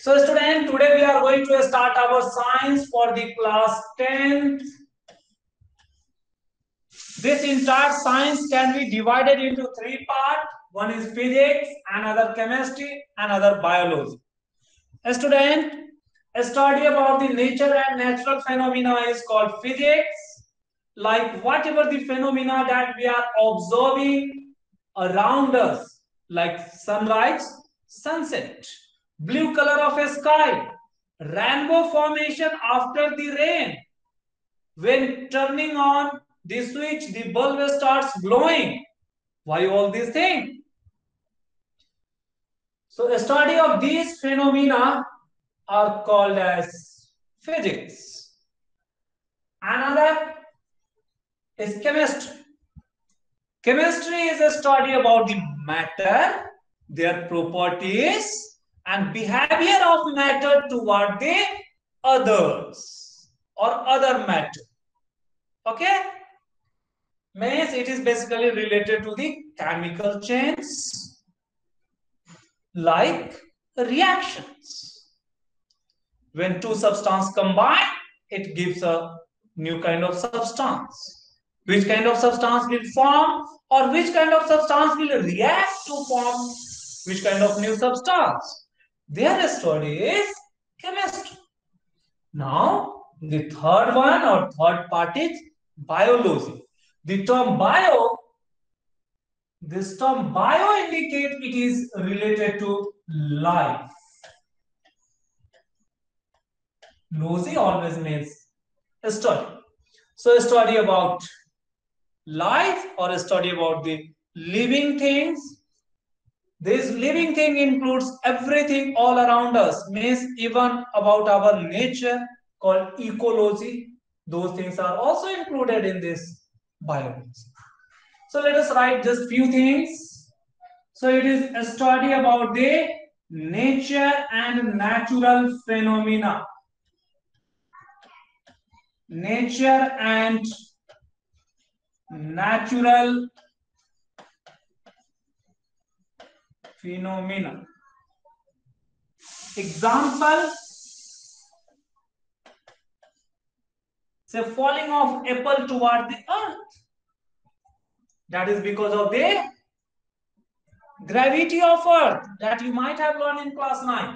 So student, today we are going to start our science for the class 10th. This entire science can be divided into three parts. One is physics, another chemistry, another biology. Student, a study about the nature and natural phenomena is called physics. Like whatever the phenomena that we are observing around us, like sunrise, sunset, blue color of a sky, rainbow formation after the rain. When turning on the switch, the bulb starts glowing. Why all these things? So a study of these phenomena are called as physics. Another is chemistry. Chemistry is a study about the matter, their properties, and behavior of matter toward the others or other matter. Okay? Means it is basically related to the chemical chains like reactions. When two substances combine, it gives a new kind of substance. Which kind of substance will form or which kind of substance will react to form which kind of new substance. Their study is chemistry. Now, the third one or third part is biology. The term bio, this term bio indicates it is related to life. Logy always means a study. So a study about life or a study about the living things. This living thing includes everything all around us, means even about our nature called ecology. Those things are also included in this biology. So let us write just few things. So it is a study about the nature and natural phenomena. Nature and natural phenomena. Example, say falling of apple toward the earth. That is because of the gravity of earth that you might have learned in class 9.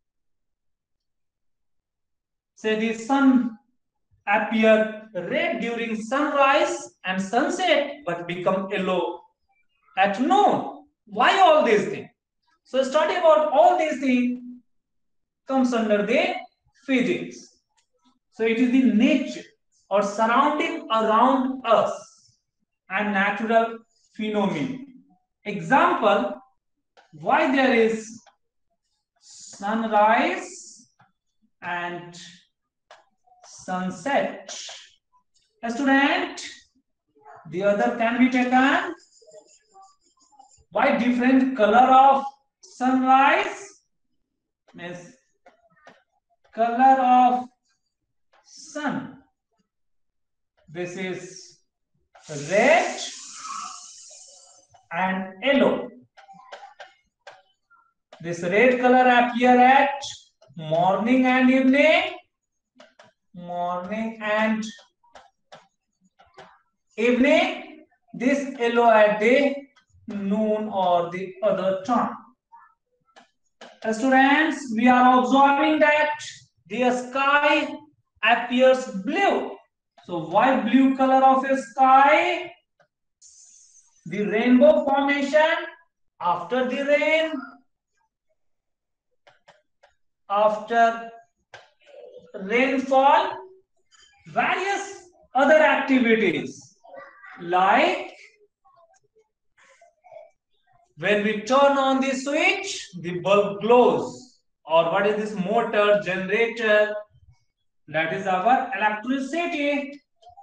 Say the sun appear red during sunrise and sunset but become yellow at noon. Why all these things? So study about all these things comes under the physics. So it is the nature or surrounding around us and natural phenomena. Example, why there is sunrise and sunset. A student, the other can be taken. Why different color of sunrise? Means color of sun. This is red and yellow. This red color appear at morning and evening. Morning and evening. This yellow at the noon or the other time. Students, we are observing that the sky appears blue. So why blue color of a sky? The rainbow formation after the rain, after rainfall, various other activities like when we turn on the switch, the bulb glows. Or what is this motor, generator? That is our electricity.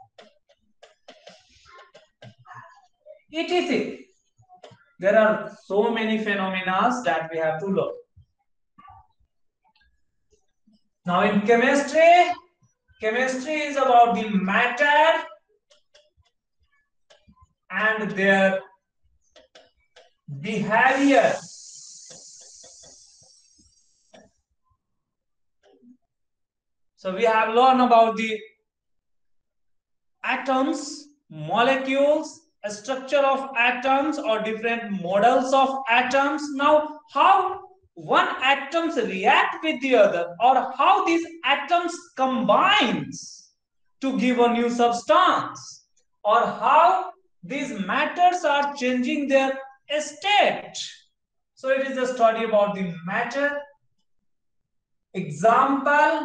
etc. There are so many phenomena that we have to learn. Now in chemistry, chemistry is about the matter and their behavior. So we have learned about the atoms, molecules, a structure of atoms or different models of atoms. Now, how one atoms react with the other, or how these atoms combines to give a new substance, or how these matters are changing their state. So it is a study about the matter. Example,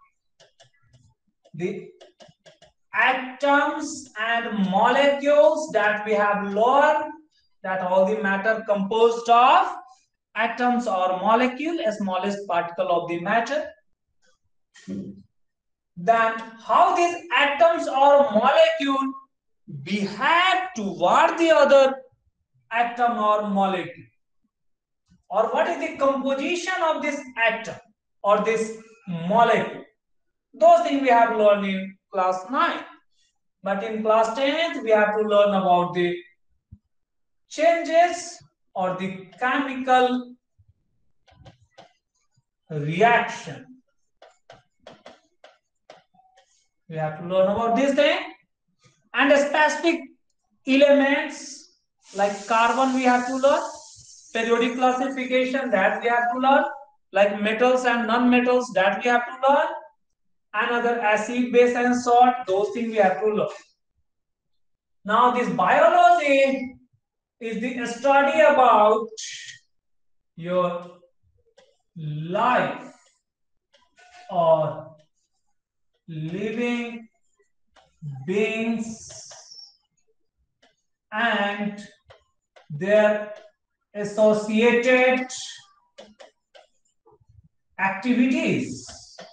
the atoms and molecules that we have learned, that all the matter composed of atoms or molecule, a smallest particle of the matter. Then how these atoms or molecule behave toward the other atom or molecule, or what is the composition of this atom or this molecule. Those things we have learned in class 9. But in class 10th, we have to learn about the changes or the chemical reaction. We have to learn about this thing. And specific elements like carbon we have to learn. Periodic classification that we have to learn. Like metals and non-metals that we have to learn. Another acid, base and salt, those things we have to learn. Now this biology is the study about your life or living beings and their associated activities.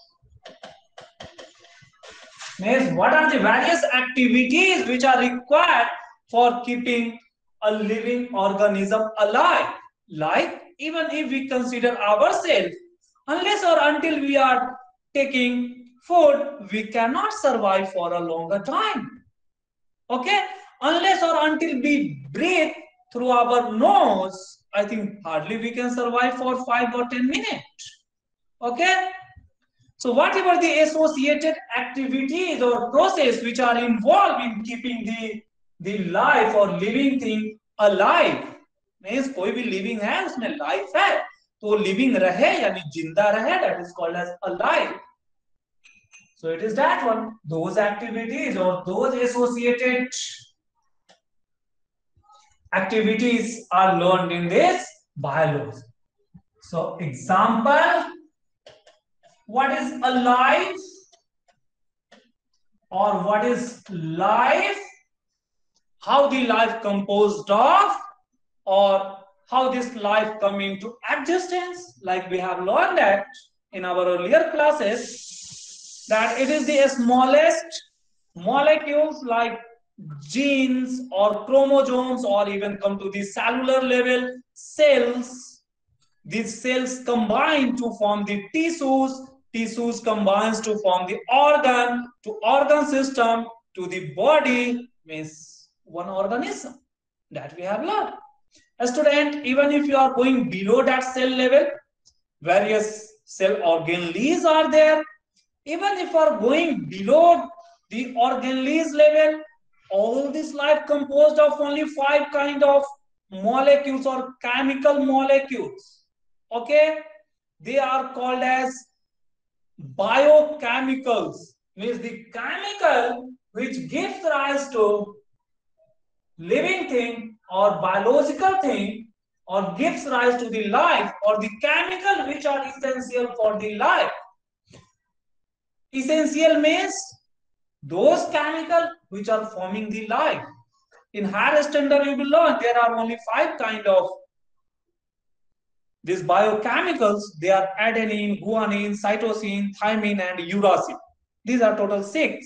Means what are the various activities which are required for keeping a living organism alive? Like, even if we consider ourselves, unless or until we are taking food, we cannot survive for a longer time. Okay? Unless or until we breathe through our nose, I think hardly we can survive for 5 or 10 minutes. Okay? So whatever the associated activities or process which are involved in keeping the life or living thing alive, means कोई भी living है उसमें life है, तो living रहे यानी जिंदा रहे, that is called as alive. So it is that one, those activities or those associated activities are learned in this biology. So example, what is alive or what is life, how the life composed of, or how this life come into existence. Like we have learned that in our earlier classes, that it is the smallest molecules like genes or chromosomes, or even come to the cellular level, cells. These cells combine to form the tissues combines to form the organ system, to the body, means one organism that we have learned. A student, even if you are going below that cell level, various cell organelles are there. Even if you are going below the organelles level, all this life composed of only 5 kind of molecules or chemical molecules. Okay, they are called as biochemicals, means the chemical which gives rise to living thing or biological thing, or gives rise to the life, or the chemical which are essential for the life. Essential means those chemicals which are forming the life. In higher standard you will learn there are only 5 kind of these biochemicals. They are adenine, guanine, cytosine, thymine and uracil. These are total 6.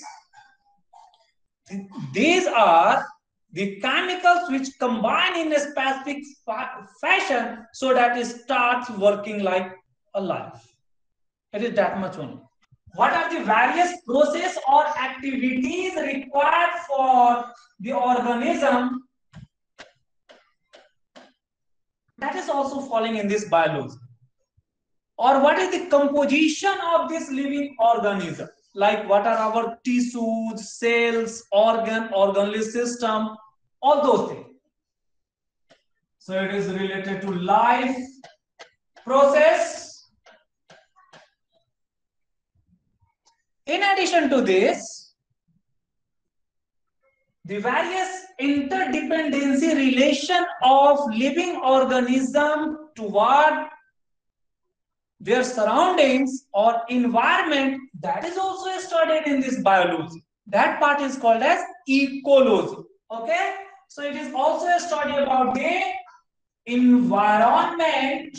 These are the chemicals which combine in a specific fashion so that it starts working like a life. It is that much only. What are the various process or activities required for the organism? That is also falling in this biology. or what is the composition of this living organism? Like what are our tissues, cells, organless system, all those things. So it is related to life process. In addition to this, the various interdependency relation of living organism toward their surroundings or environment, that is also studied in this biology. That part is called as ecology. Okay, so it is also a study about the environment.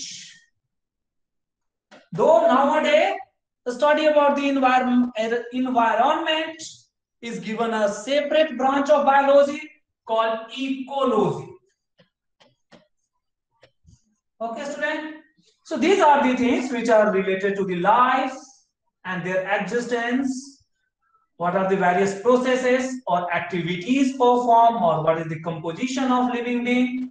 Though nowadays the study about the environment is given a separate branch of biology called ecology. Okay, student. So these are the things which are related to the life and their existence. What are the various processes or activities performed, or what is the composition of living being?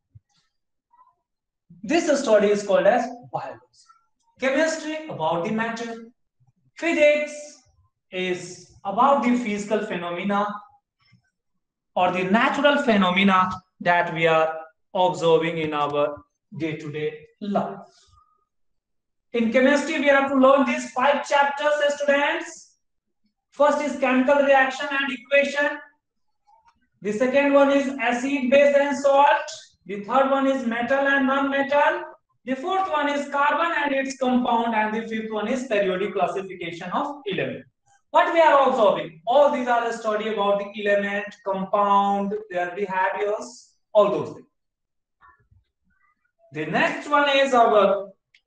This study is called as biology. Chemistry, about the matter. Physics is about the physical phenomena or the natural phenomena that we are observing in our day-to-day life. In chemistry, we have to learn these 5 chapters, students. First is chemical reaction and equation. The second one is acid, base and salt. The third one is metal and non-metal. The fourth one is carbon and its compound, and the fifth one is periodic classification of element. What we are observing, all these are a study about the element, compound, their behaviors, all those things. The next one is our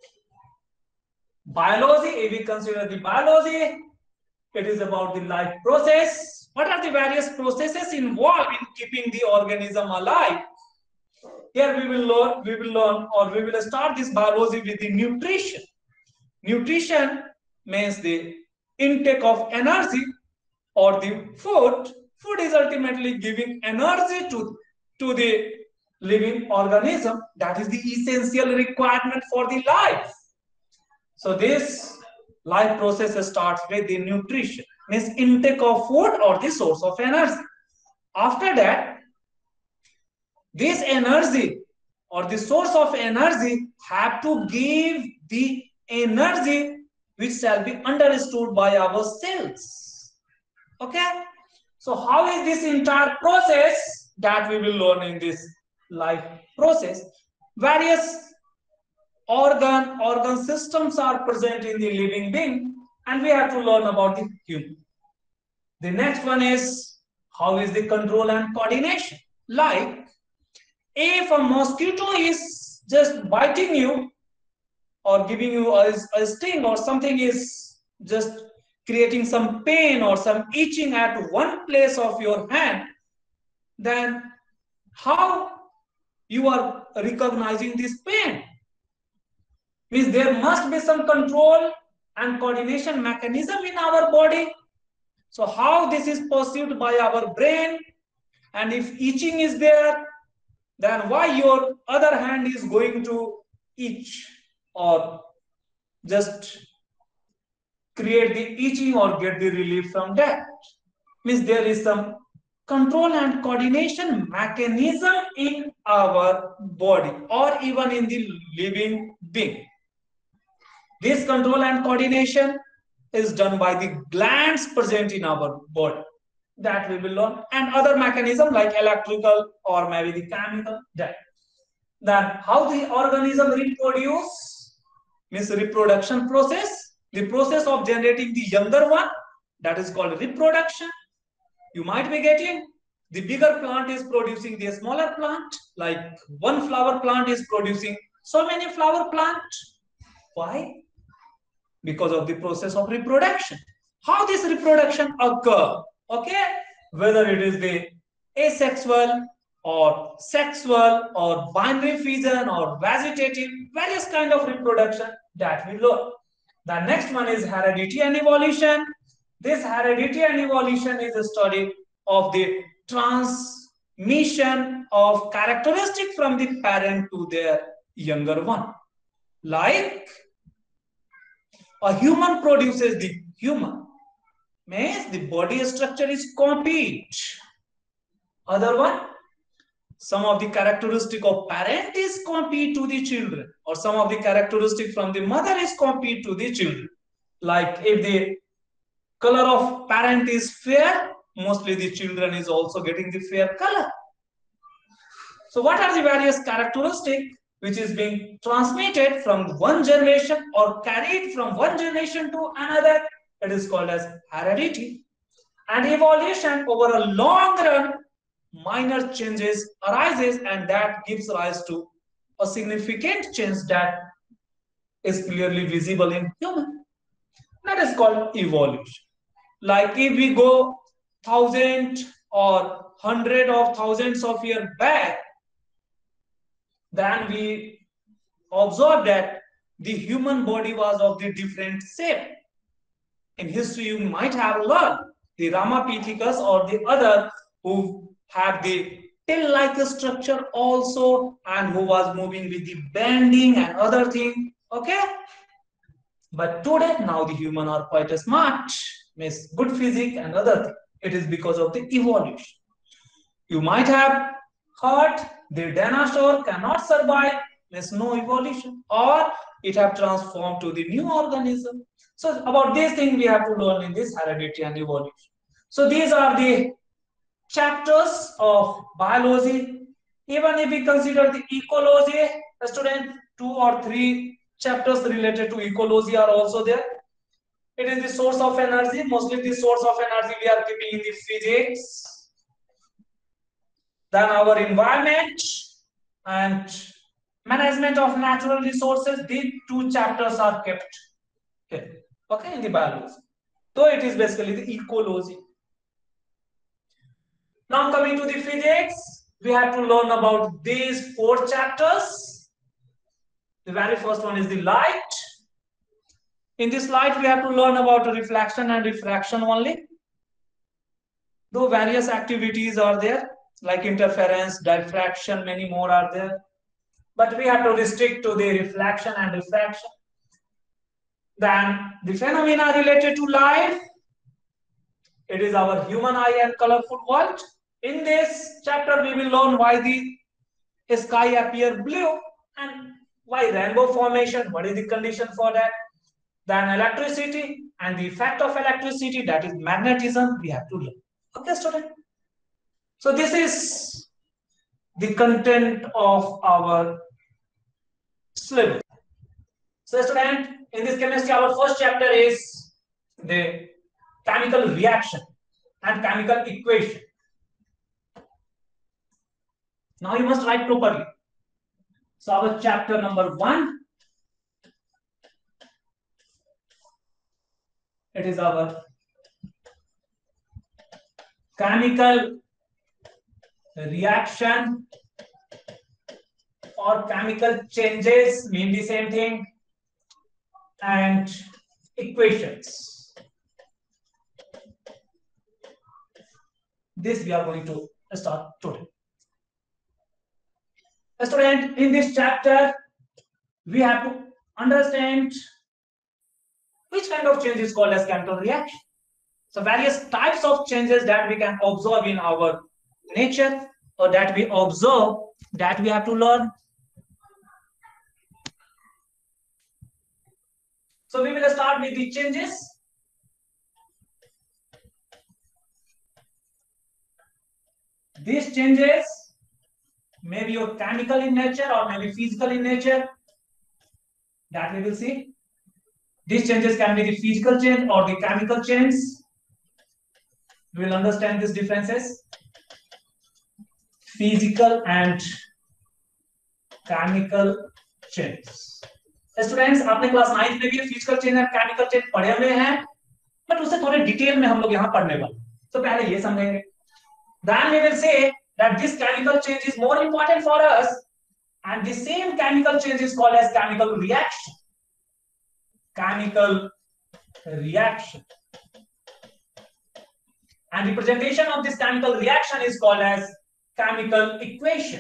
biology. If we consider the biology, it is about the life process. What are the various processes involved in keeping the organism alive? Here we will start this biology with the nutrition. Nutrition means the intake of energy or the food. Food is ultimately giving energy to the living organism. That is the essential requirement for the life. So this life process starts with the nutrition, means intake of food or the source of energy. After that, this energy or the source of energy have to give the energy which shall be understood by our cells. Okay, so how is this entire process that we will learn in this life process? Various organ systems are present in the living being, and we have to learn about the human. The next one is how is the control and coordination. Like if a mosquito is just biting you or giving you a sting, or something is just creating some pain or some itching at one place of your hand, then how you are recognizing this pain? Means there must be some control and coordination mechanism in our body. So how this is perceived by our brain, and if itching is there, then why your other hand is going to itch or just create the itching or get the relief from that? Means there is some control and coordination mechanism in our body or even in the living being. This control and coordination is done by the glands present in our body, that we will learn, and other mechanism like electrical or maybe the chemical. That then how the organism reproduce, means reproduction process, the process of generating the younger one, that is called reproduction. You might be getting the bigger plant is producing the smaller plant, like one flower plant is producing so many flower plant. Why? Because of the process of reproduction. How this reproduction occur? Okay, whether it is the asexual or sexual or binary fission or vegetative, various kind of reproduction that we learn. The next one is heredity and evolution. This heredity and evolution is a study of the transmission of characteristic from the parent to their younger one. Like A human produces the human. Means the body structure is copied. Other one, some of the characteristic of parent is copied to the children, or some of the characteristic from the mother is copied to the children. Like if the color of parent is fair, mostly the children is also getting the fair color. So what are the various characteristics which is being transmitted from one generation or carried from one generation to another? It is called as heredity. And evolution over a long run, minor changes arises, and that gives rise to a significant change that is clearly visible in human. That is called evolution. Like if we go 1,000 or 100 of thousands of years back, then we observe that the human body was of the different shape. In history, you might have learned the Ramapithecus or the other who had the tail-like structure also, and who was moving with the bending and other thing. Okay, but today now the human are quite smart, means good physique and other thing. It is because of the evolution. You might have heard the dinosaur cannot survive, there's no evolution, or it have transformed to the new organism. So about these things we have to learn in this heredity and evolution. So these are the chapters of biology. Even if we consider the ecology, student, 2 or 3 chapters related to ecology are also there. It is the source of energy. Mostly the source of energy we are keeping in the physics. Then our environment and management of natural resources. These 2 chapters are kept here. Okay, in the biology. So it is basically the ecology. Now coming to the physics, we have to learn about these 4 chapters. The very first one is the light. In this light, we have to learn about reflection and refraction only. Though various activities are there, like interference, diffraction, many more are there. But we have to restrict to the reflection and refraction. Then the phenomena related to light. It is our human eye and colorful world. In this chapter, we will learn why the sky appears blue and why rainbow formation, what is the condition for that. Then electricity and the effect of electricity, that is magnetism, we have to learn. Okay, student? So this is the content of our syllabus. So student, in this chemistry, our first chapter is the chemical reaction and chemical equation. Now you must write properly. So our chapter number 1, it is our chemical reaction or chemical changes, mean the same thing, and equations. This we are going to start today. Student, in this chapter, we have to understand which kind of change is called as chemical reaction. So various types of changes that we can observe in our nature, or that we observe, that we have to learn. So we will start with the changes. These changes may be chemical in nature or maybe physical in nature. That we will see. These changes can be the physical change or the chemical change. We will understand these differences. Physical and chemical change. Students, आपने class 9th में भी physical change and chemical change पढ़े हुए हैं, but उसे थोड़े detail में हम लोग यहाँ पढ़ने वाले। तो पहले ये समझेंगे, then we will say that this chemical change is more important for us, and the same chemical change is called as chemical reaction. Chemical reaction, and representation of this chemical reaction is called as chemical equation.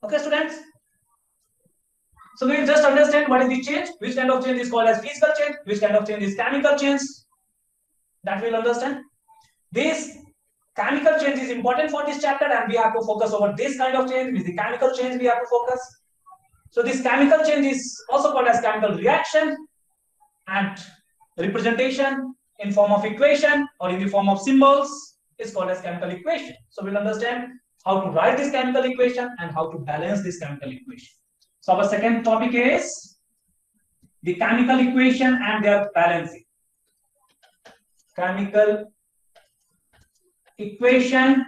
Okay, students. So we will just understand what is the change, which kind of change is called as physical change, which kind of change is chemical change. That we will understand. This chemical change is important for this chapter, and we have to focus over this kind of change. With the chemical change, we have to focus. So this chemical change is also called as chemical reaction, and representation in form of equation or in the form of symbols is called as chemical equation. So we'll understand how to write this chemical equation and how to balance this chemical equation. So our second topic is the chemical equation and their balancing. Chemical equation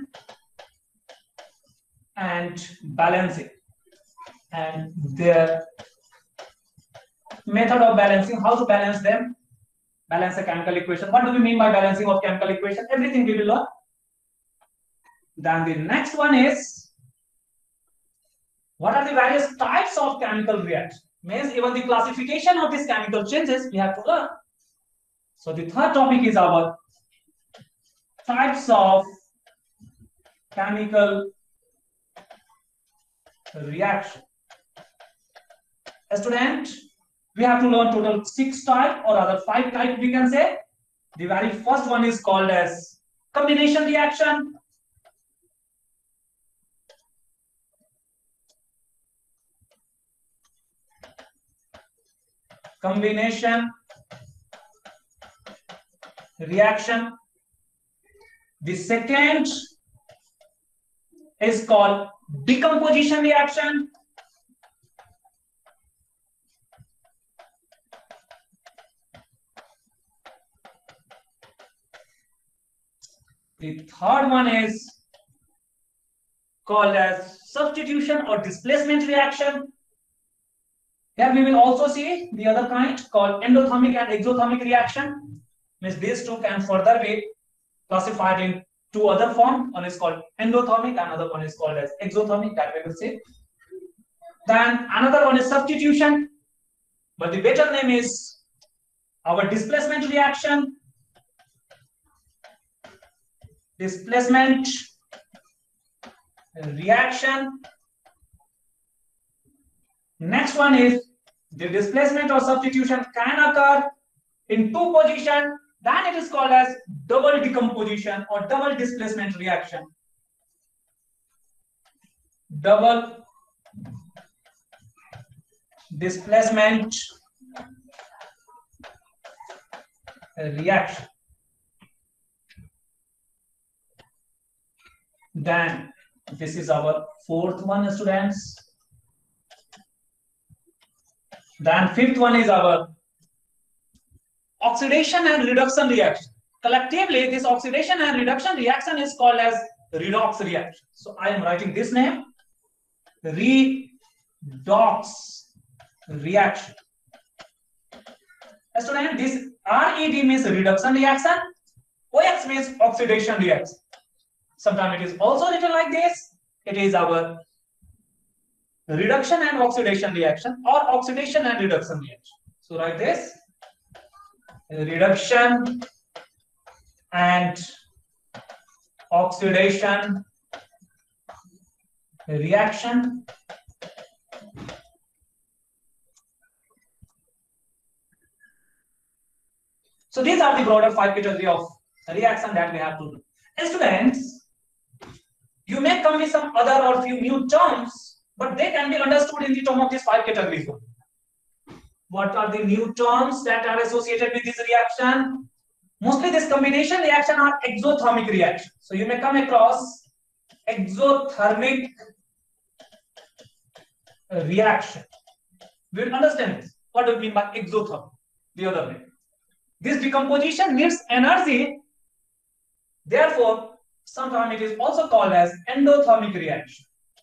and balancing, and their method of balancing, how to balance them, balance a chemical equation. What do we mean by balancing of chemical equation? Everything we will learn. Then the next one is, what are the various types of chemical reaction? Means even the classification of these chemical changes we have to learn. So the third topic is our types of chemical reaction. A student, we have to learn total 6 types, or rather 5 types we can say. The very first one is called as combination reaction. Combination reaction. The second is called decomposition reaction. The third one is called as substitution or displacement reaction. Here we will also see the other kind called endothermic and exothermic reaction. Means these two can further be classified in 2 other forms. One is called endothermic, another one is called as exothermic, that we will see. Then another one is substitution, but the better name is our displacement reaction. Displacement reaction. Next one is the displacement or substitution can occur in 2 positions. Then it is called as double decomposition or double displacement reaction. Double displacement reaction. Then this is our fourth one, students. Then fifth one is our oxidation and reduction reaction. Collectively, this oxidation and reduction reaction is called as redox reaction. So I am writing this name, redox reaction. Student, this RED means reduction reaction, OX means oxidation reaction. Sometimes it is also written like this. It is our reduction and oxidation reaction or oxidation and reduction reaction. So write this, reduction and oxidation reaction. So these are the broader 5 categories of reaction that we have to do. And students, you may come with some other or few new terms, but they can be understood in the term of these 5 categories. What are the new terms that are associated with this reaction? Mostly this combination reaction are exothermic reaction. So you may come across exothermic reaction. We will understand this. What do we mean by exothermic? The other way. This decomposition needs energy. Therefore, sometimes it is also called as endothermic reaction.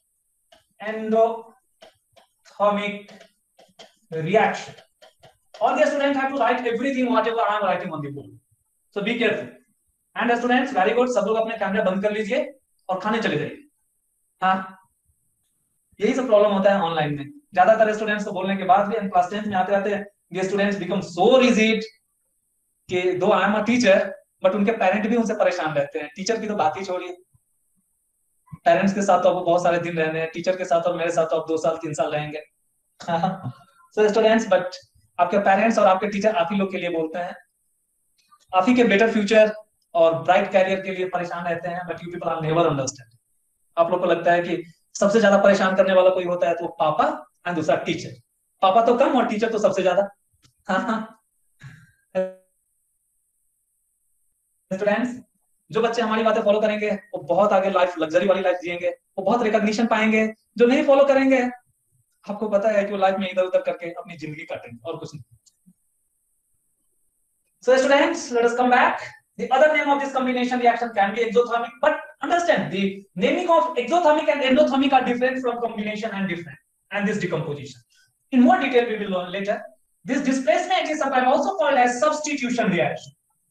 Endothermic reaction. All the students have to write everything whatever I am writing on the board. So be careful. And the students, very good. सब लोग अपने camera बंद कर लीजिए और खाने चले जाइए. हाँ, यही सब प्रॉब्लम होता है ऑनलाइन में. ज्यादातर स्टूडेंट्स को बोलने के बाद भी हम क्लास 10 में आते आते ये स्टूडेंट्स बिकम सो रिजिड कि though I am a teacher but उनके पेरेंट भी उनसे परेशान रहते हैं. टीचर की तो बात ही छोड़िए. पेरेंट्स के साथ तो आपको बहुत सारे दिन रहने हैं, टीचर के साथ और मेरे साथ तो आप 2 साल 3 साल रहेंगे। सो स्टूडेंट्स, बट आपके पेरेंट्स और आपके टीचर आप ही लोग के लिए बोलते हैं, आप ही के बेटर फ्यूचर और ब्राइट कैरियर के लिए परेशान रहते हैं, but you people are never understand. आप लोग को लगता है कि सबसे ज्यादा परेशान करने वाला कोई होता है तो पापा एंड दूसरा टीचर। पापा तो कम और टीचर तो सबसे ज्यादा। स्टूडेंट्स, जो बच्चे हमारी बातें फॉलो करेंगे वो बहुत आगे लाइफ, लग्जरी वाली लाइफ जिएंगे, वो बहुत रिकॉग्निशन पाएंगे। जो नहीं फॉलो करेंगे, आपको पता है कि वो लाइफ में इधर उधर करके अपनी जिंदगी काटेंगे और कुछ नहीं। So students, let us come back. The other name of this combination reaction can be exothermic, but understand the naming of exothermic and endothermic are different from combination and different, and this decomposition. In more detail, we will learn later. This displacement is sometimes also called as substitution reaction.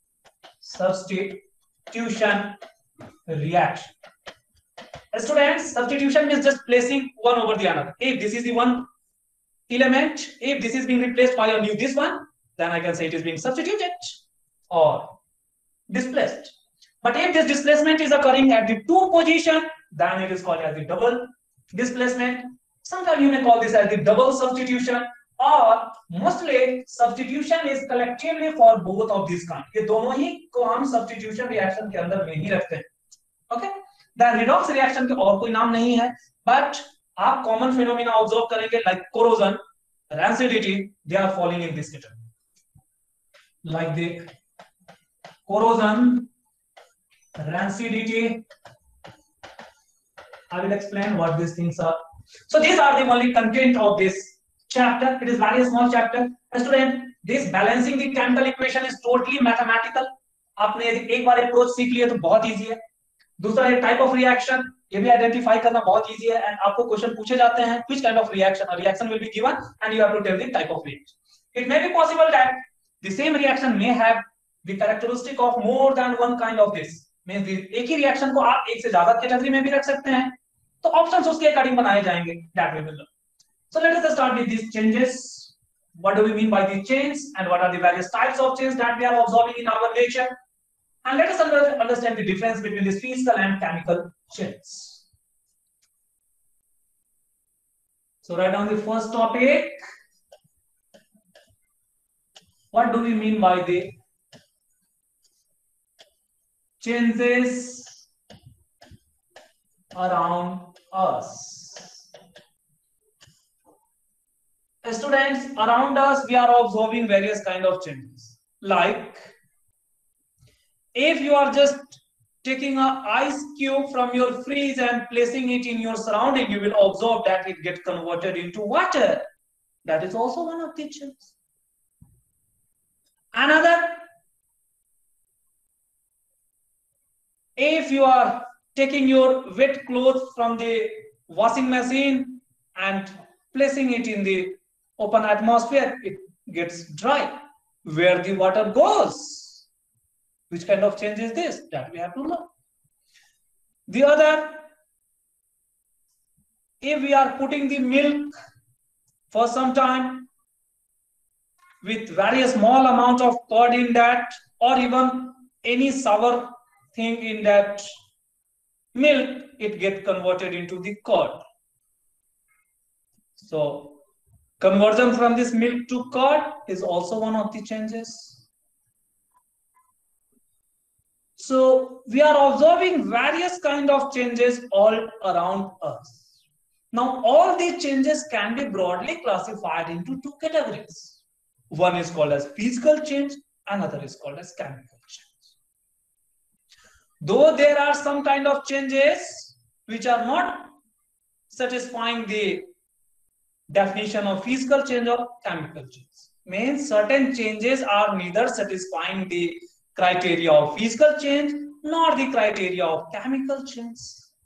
Substitution reaction. Students, substitution means just placing one over the other. If this is the one element, if this is being replaced by a new this one, then I can say it is being substituted or displaced. But if this displacement is occurring at the 2 position, then it is called as the double displacement. Sometimes you may call this as the double substitution, or mostly substitution is collectively for both of these kind. ये दोनों ही को हम substitution reaction के अंदर में ही रखते हैं. Okay? The redox reaction के और कोई नाम नहीं है, but आप common phenomena observe करेंगे like corrosion, rancidity, they are falling in this category. Like the corrosion, rancidity, I will explain what these things are. So these are the only content of this chapter. It is very small chapter. Student, this balancing the chemical equation is totally mathematical. आपने यदि एक बार approach सीख लिया तो बहुत easy है. दूसरा ये टाइप ऑफ रिएक्शन, ये भी आइडेंटिफाई करना बहुत इजी है. एंड आपको क्वेश्चन पूछे जाते हैं which kind of reaction, a reaction will be given and you have to tell the type of reaction. It may be possible that the same reaction may have the characteristic of more than one kind of this. Means एक ही reaction को आप एक से ज्यादा category में भी रख सकते हैं, तो ऑप्शंस उसके अकॉर्डिंग बनाए जाएंगे. That we will learn. So let us start with this changes. What do we mean by these changes and what are the various types of changes that we are observing in our nature? And let us understand the difference between this physical and chemical changes. So write down the first topic. What do we mean by the changes around us? Students, around us we are observing various kind of changes. Like if you are just taking an ice cube from your fridge and placing it in your surrounding, you will observe that it gets converted into water. That is also one of the changes. Another, if you are taking your wet clothes from the washing machine and placing it in the open atmosphere, it gets dry. Where the water goes? Which kind of change is this? That we have to learn. The other, if we are putting the milk for some time with very small amount of curd in that, or even any sour thing in that milk, it gets converted into the curd. So conversion from this milk to curd is also one of the changes. So we are observing various kind of changes all around us. Now all these changes can be broadly classified into 2 categories. One is called as physical change, another is called as chemical change. Though there are some kind of changes which are not satisfying the definition of physical change or chemical change. Means certain changes are neither satisfying the criteria of physical change nor the criteria of chemical change.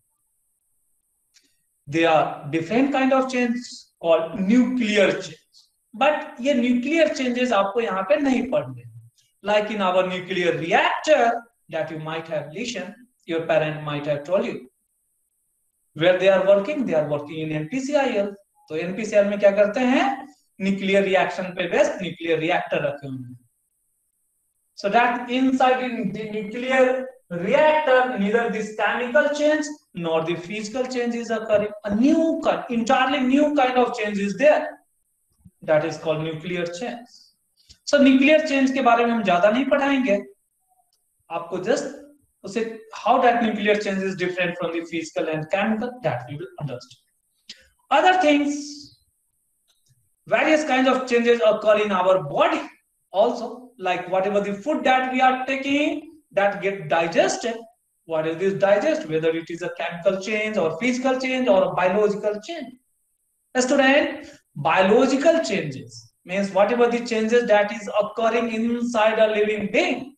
There are different kind of change called nuclear change. But ये nuclear changes आपको यहाँ पे नहीं पढ़ने. Like in our nuclear reactor that you might have listened, your parent might have told you. Where they are working in NPCIL. तो NPCIL में क्या करते हैं? न्यूक्लियर रिएक्शन पे बेस्ड न्यूक्लियर रिएक्टर रखे हुए हैं. So that inside in the nuclear reactor, neither this chemical change nor the physical change is occurring. A new kind, entirely new kind of change is there. That is called nuclear change. So nuclear change के बारे में हम ज्यादा नहीं पढ़ाएंगे, आपको just उसे how that nuclear change is different from the physical and chemical, that we will understand. Other things, various kinds of changes occur in our body also, like whatever the food that we are taking, that get digested. What is this digest? Whether it is a chemical change or physical change or a biological change. Student, biological changes means whatever the changes that is occurring inside a living being.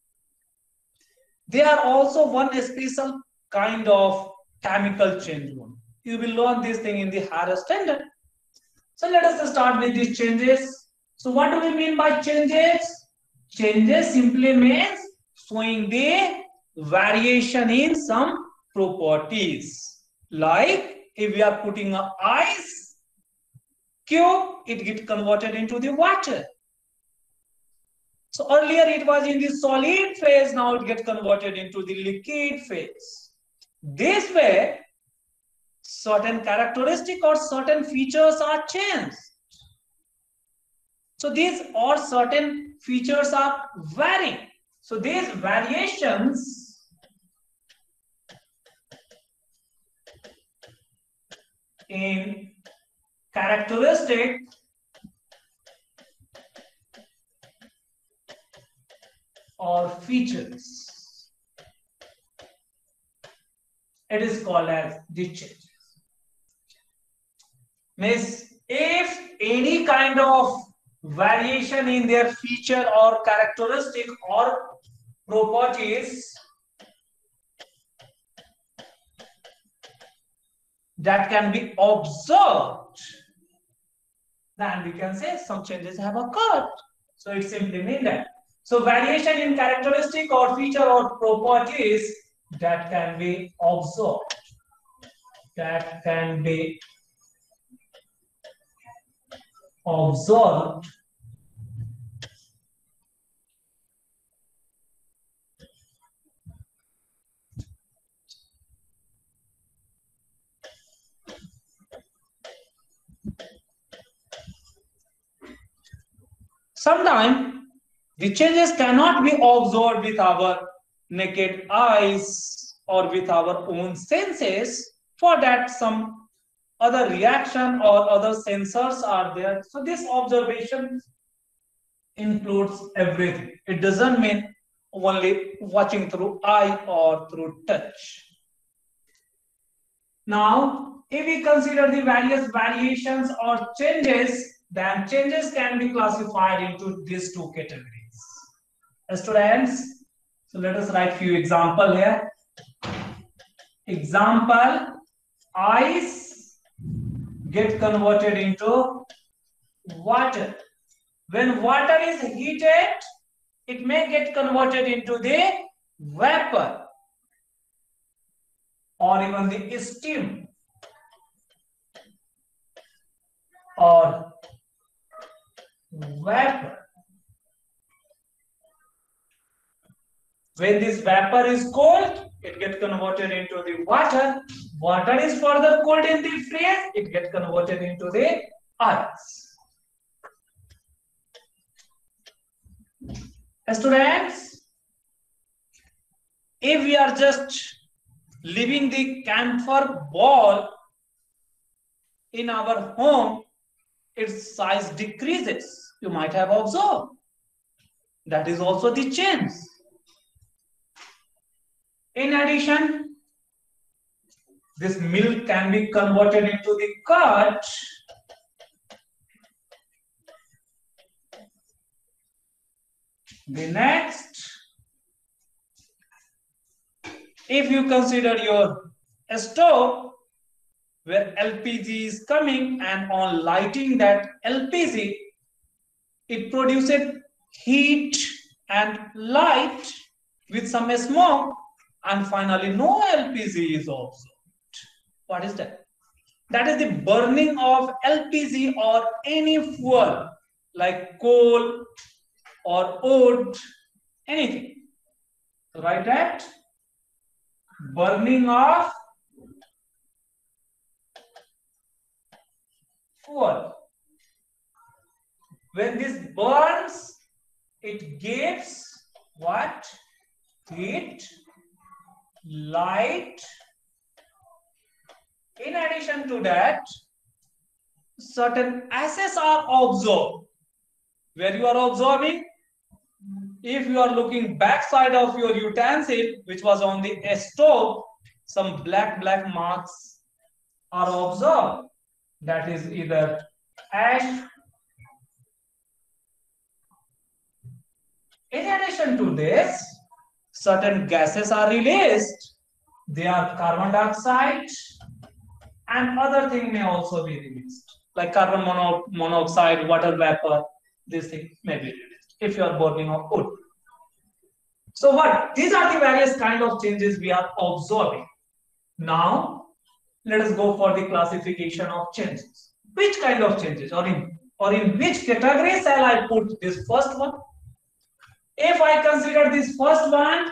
They are also one special kind of chemical change. You will learn this thing in the higher standard. So let us start with these changes. So what do we mean by changes? Changes simply means showing the variation in some properties. Like if we are putting an ice cube, it gets converted into the water. So earlier it was in the solid phase, now it gets converted into the liquid phase. This way, certain characteristics or certain features are changed. So these or certain features are varying. So these variations in characteristic or features, it is called as the changes. Means if any kind of variation in their feature or characteristic or properties that can be observed, then we can say some changes have occurred. So it simply means that. So variation in characteristic or feature or properties that can be observed, that can be observed sometimes the changes cannot be observed with our naked eyes or with our own senses. For that, some other reaction or other sensors are there. So this observation includes everything. It doesn't mean only watching through eye or through touch. Now, if we consider the various variations or changes, then changes can be classified into these two categories. Students, so let us write few example here. Example, ice get converted into water. When water is heated, it may get converted into the vapor or even the steam or vapor. When this vapor is cold, it gets converted into the water. Water is further cooled in the freeze, it gets converted into the ice. Students, if we are just leaving the camphor ball in our home, its size decreases. You might have observed. That is also the change. In addition, this milk can be converted into the curd. The next, if you consider your stove where LPG is coming, and on lighting that LPG, it produces heat and light with some smoke, and finally no LPG is observed. What is that? That is the burning of LPG or any fuel like coal or wood, anything. So write that burning of fuel. When this burns, it gives what? Heat, light. In addition to that, certain assays are observed. Where you are observing, if you are looking backside of your utensil, which was on the stove, some black marks are observed. That is either ash. In addition to this, certain gases are released. They are carbon dioxide and other thing may also be released, like carbon monoxide, water vapor. This thing may be released if you are burning of wood. So what? These are the various kind of changes we are observing. Now, let us go for the classification of changes. Which kind of changes, or in which category shall I put this first one? If I consider this first one,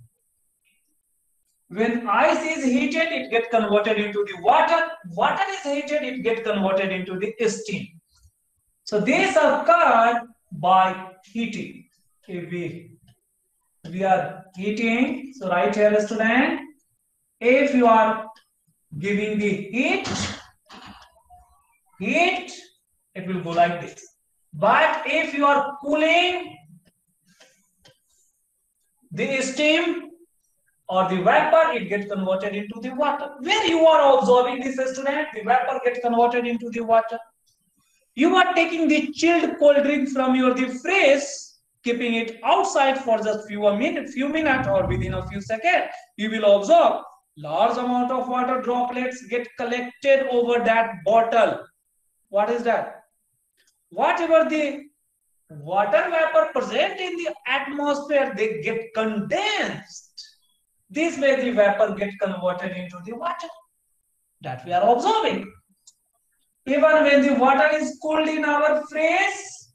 when ice is heated, it gets converted into the water. Water is heated, it gets converted into the steam. So these are occurred by heating. If we are heating, so right here, student, if you are giving the heat, it will go like this. But if you are cooling the steam or the vapor, it gets converted into the water. Where you are observing this, student, the vapor gets converted into the water. You are taking the chilled cold drink from your fridge, keeping it outside for just few minutes or within a few seconds. You will observe large amount of water droplets get collected over that bottle. What is that? Whatever the water vapor present in the atmosphere, they get condensed. This way the vapor get converted into the water. That we are observing. Even when the water is cooled in our face,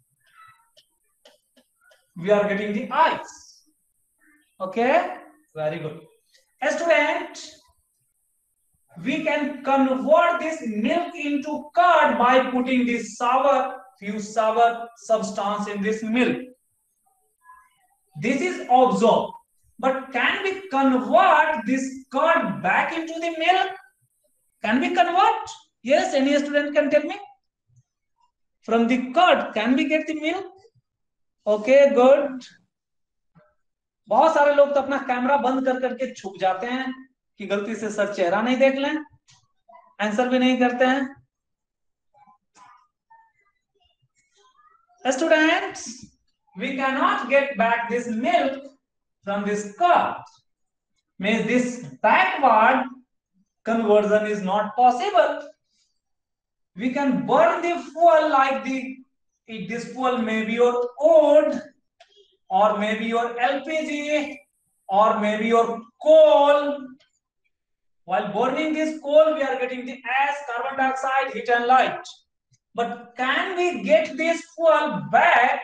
we are getting the ice. Okay? Very good. Student, we can convert this milk into curd by putting this few sour substance in this milk. This is observed. But can we convert this curd back into the milk? Can we convert? Yes, any student can tell me. From the curd, can we get the milk? Okay, good. बहुत सारे लोग तो अपना camera बंद कर करके छुप जाते हैं कि गलती से सर चेहरा नहीं देख लें, आंसर भी नहीं करते हैं. Students, we cannot get back this milk from this curd. Means this backward conversion is not possible. We can burn the fuel like this fuel may be your wood, or maybe your LPG, or maybe your coal. While burning this coal, we are getting the ash, carbon dioxide, heat and light. But can we get this fuel back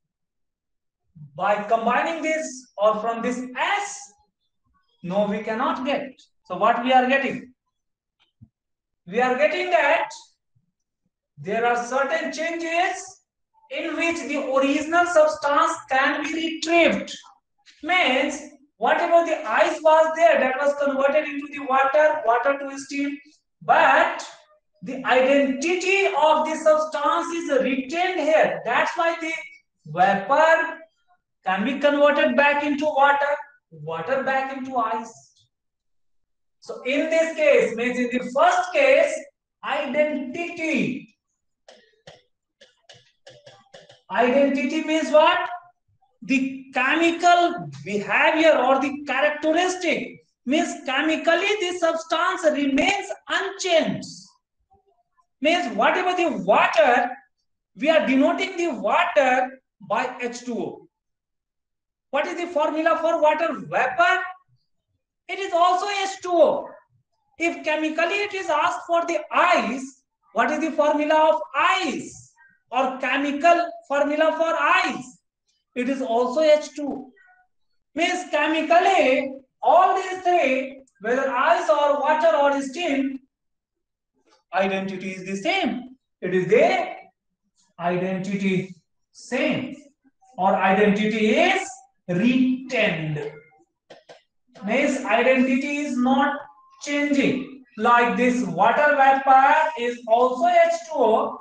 by combining this or from this ash? No, we cannot get. So what we are getting? We are getting that there are certain changes in which the original substance can be retrieved. Means whatever the ice was there, that was converted into the water to steam, but the identity of the substance is retained here. That's why the vapor can be converted back into water back into ice. So in this case, means in the first case, identity means what? The chemical behavior or the characteristic, means chemically the substance remains unchanged. Means whatever the water, we are denoting the water by H2O. What is the formula for water vapor? It is also H2O. If chemically it is asked for the ice, what is the formula of ice? Or chemical formula for ice? It is also H2O. Means chemically, all these three, whether ice or water or steam, identity is the same. It is the identity same, or identity is retained. Means identity is not changing. Like this water vapor is also H2O.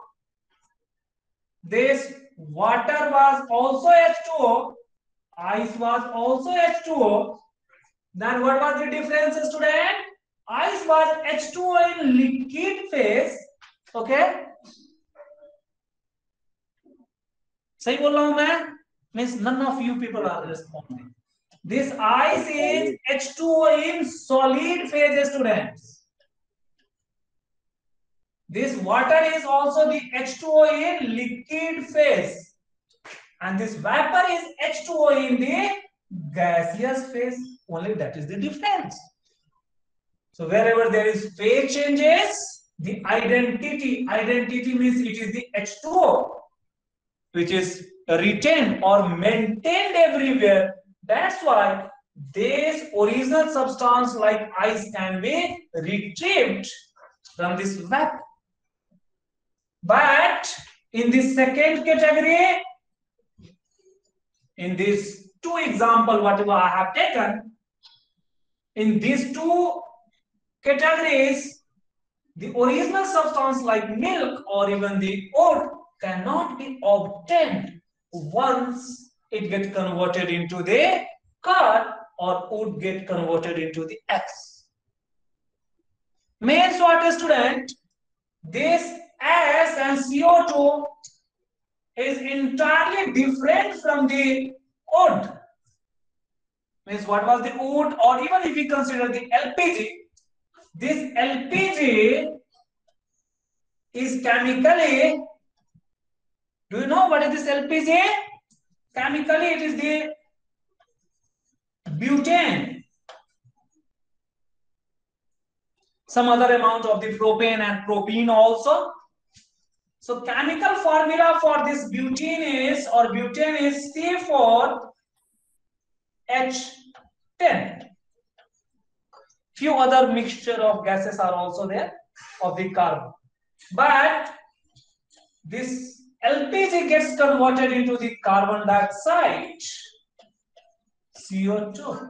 This water was also H2O. Ice was also H2O. Then what was the difference, student? Ice was H2O in liquid phase. Okay. सही बोल रहा हूं मैं? Means none of you people are responding. This ice is H2O in solid phase, students. This water is also the H2O in liquid phase. And this vapor is H2O in the gaseous phase. Only that is the difference. So wherever there is phase changes, the identity means it is the H2O, which is retained or maintained everywhere. That's why this original substance like ice can be retrieved from this vapor. But in the second category, in these two examples, whatever I have taken, in these two categories, the original substance like milk or even the oat cannot be obtained once it gets converted into the curd or would get converted into the X. Means what, student? This S and CO2 is entirely different from the wood. Means what was the wood, or even if we consider the LPG, this LPG is chemically, do you know what is this LPG? Chemically it is the butane, some other amount of the propane and propene also. So chemical formula for this butane is C4H10. Few other mixture of gases are also there of the carbon. But this LPG gets converted into the carbon dioxide, CO2.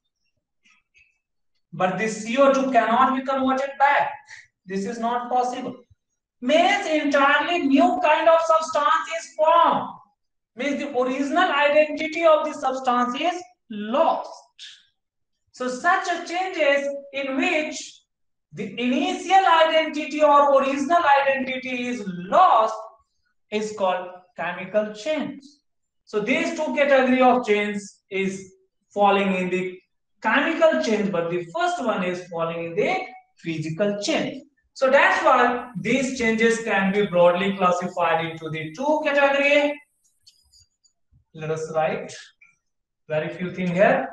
But this CO2 cannot be converted back. This is not possible. Means entirely new kind of substance is formed. Means the original identity of the substance is lost. So such a changes in which the initial identity or original identity is lost is called chemical change. So these two category of change is falling in the chemical change, but the first one is falling in the physical change. So that's why these changes can be broadly classified into the two categories. Let us write very few things here.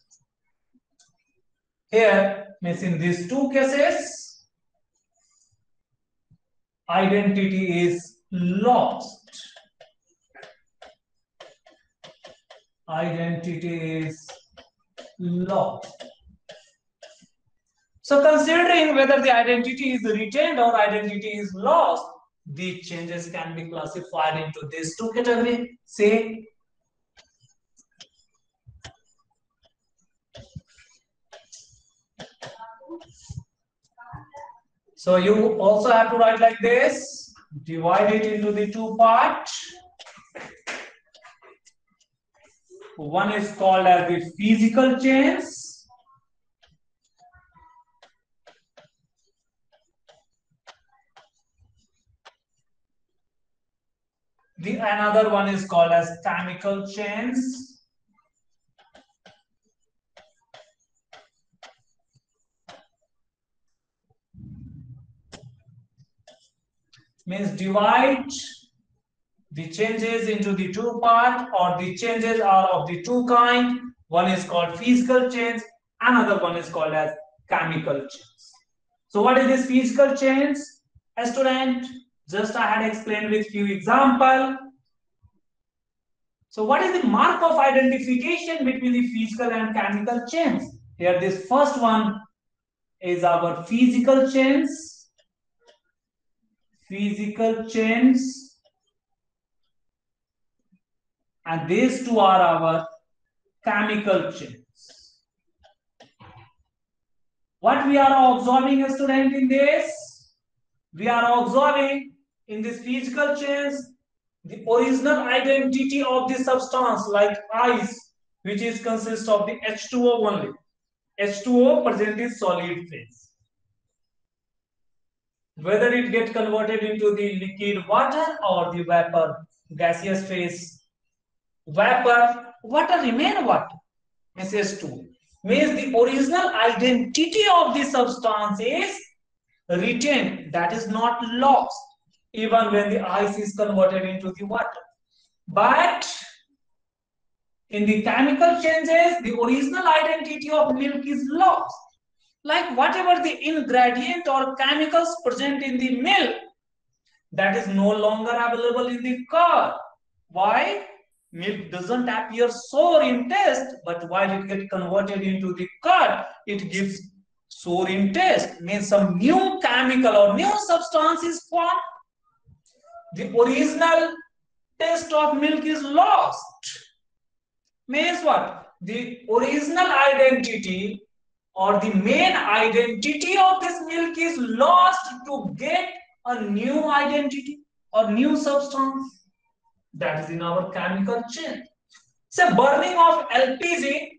Here means in these two cases, identity is lost. Identity is lost. So considering whether the identity is retained or identity is lost, these changes can be classified into these two categories. Say, so you also have to write like this, divide it into the two parts. One is called as the physical change. Another one is called as chemical change. Means divide the changes into the two parts, or the changes are of the two kind. One is called physical change, another one is called as chemical change. So what is this physical change, student? Just I had explained with few example. So what is the mark of identification between the physical and chemical chains? Here this first one is our physical chains. Physical chains. And these two are our chemical chains. What we are observing, student, in this? We are observing in these physical chains the original identity of the substance, like ice, which is consist of the H2O only. H2O present in solid phase. Whether it get converted into the liquid water or the vapor, gaseous phase, vapor, water remain water. Means H2O. Means the original identity of the substance is retained, that is not lost, even when the ice is converted into the water. But in the chemical changes, the original identity of milk is lost. Like whatever the ingredient or chemicals present in the milk, that is no longer available in the curd. Why? Milk doesn't appear sour in taste, but while it gets converted into the curd, it gives sour in taste. Means some new chemical or new substance is formed. The original taste of milk is lost. Means what? The original identity or the main identity of this milk is lost to get a new identity or new substance. That is in our chemical chain. So burning of LPG.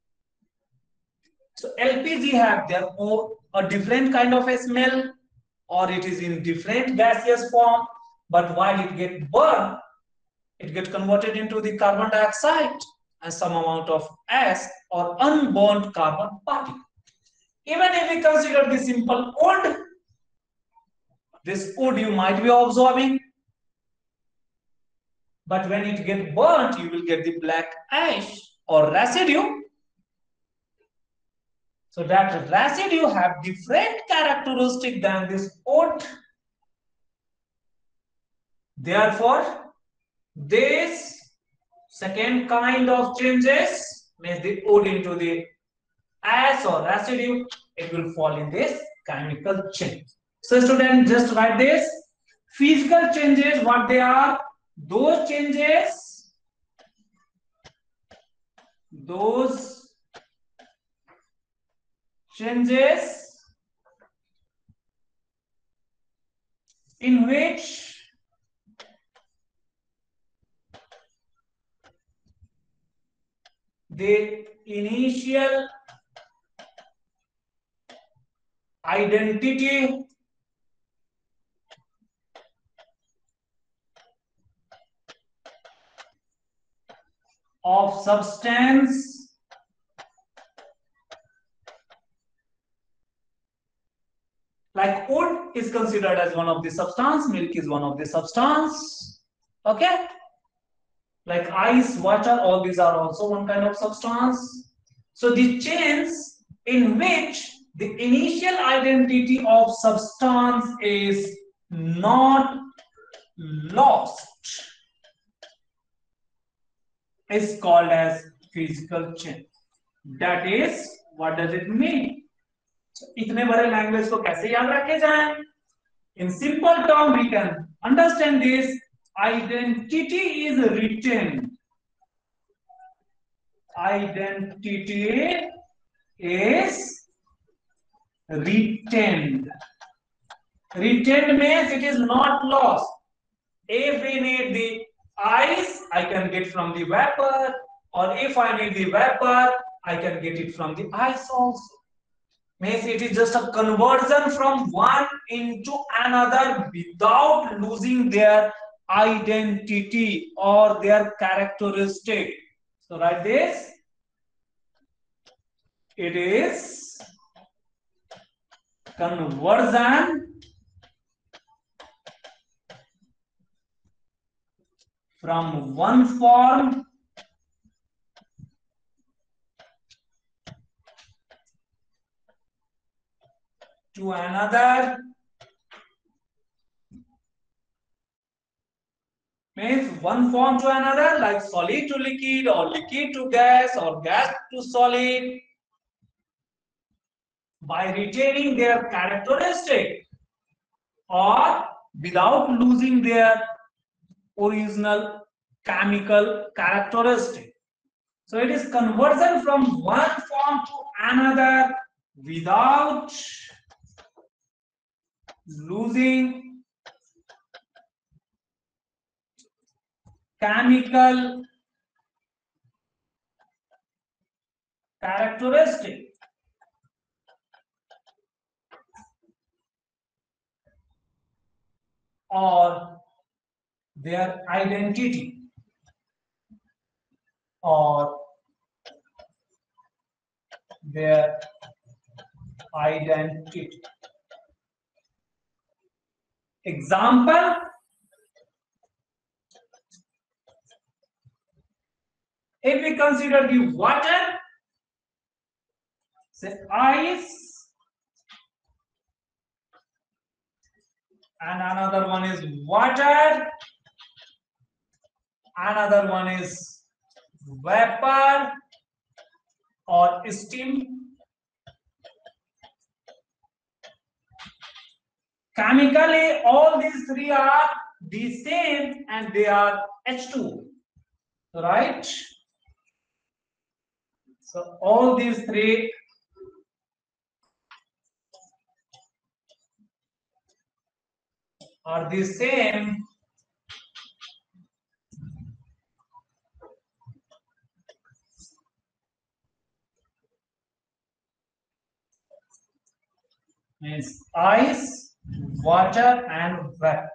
So LPG have their own a different kind of a smell, or it is in different gaseous form. But while it get burned, it get converted into the carbon dioxide and some amount of ash or unburnt carbon particle. Even if we consider the simple wood, this wood you might be observing, but when it gets burnt, you will get the black ash or residue. So that residue have different characteristic than this wood. Therefore, this second kind of changes means the wood into the ash or residue, it will fall in this chemical change. So student, just write this. Physical changes, what they are? Those changes in which the initial identity of substance like wood is considered as one of the substance, milk is one of the substance. Okay, like ice, water, all these are also one kind of substance. So the chains in which the initial identity of substance is not lost is called as physical chain. That is, what does it mean? इतने बड़े language को कैसे याद रखे जाएं? In simple term, we can understand this. Identity is retained. Identity is retained. Retained means it is not lost. If we need the ice, I can get from the vapor, or if I need the vapor, I can get it from the ice also. Means it is just a conversion from one into another without losing their identity or their characteristic. So write this. It is conversion from one form to another means one form to another, like solid to liquid or liquid to gas or gas to solid, by retaining their characteristic or without losing their original chemical characteristic. So it is conversion from one form to another without losing chemical characteristic or their identity or their identity. Example, if we consider the water, say ice, and another one is water, another one is vapor or steam. Chemically, all these three are the same and they are H2, right? So all these three are the same means ice, water and vapor.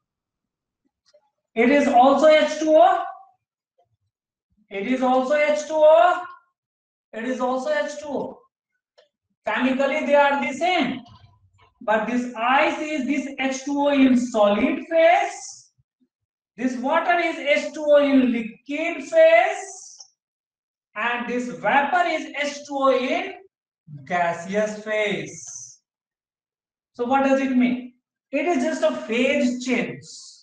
It is also H2O. It is also H2O. It is also H2O. Chemically they are the same. But this ice is this H2O in solid phase. This water is H2O in liquid phase. And this vapor is H2O in gaseous phase. So what does it mean? It is just a phase change.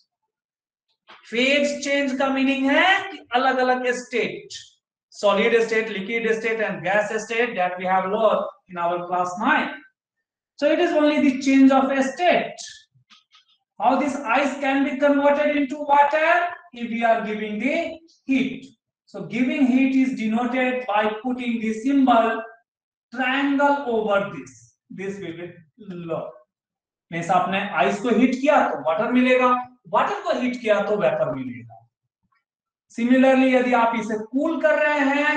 Phase change का meaning है कि अलग अलग state, solid state, liquid state and gas state that we have learn in our class 9. So it is only the change of a state. How this ice can be converted into water if we are giving the heat. So giving heat is denoted by putting the symbol triangle over this. This will be law. Means आपने ice को heat किया तो water मिलेगा, water को heat किया तो vapour मिलेगा. Similarly यदि आप इसे कूल कर रहे हैं,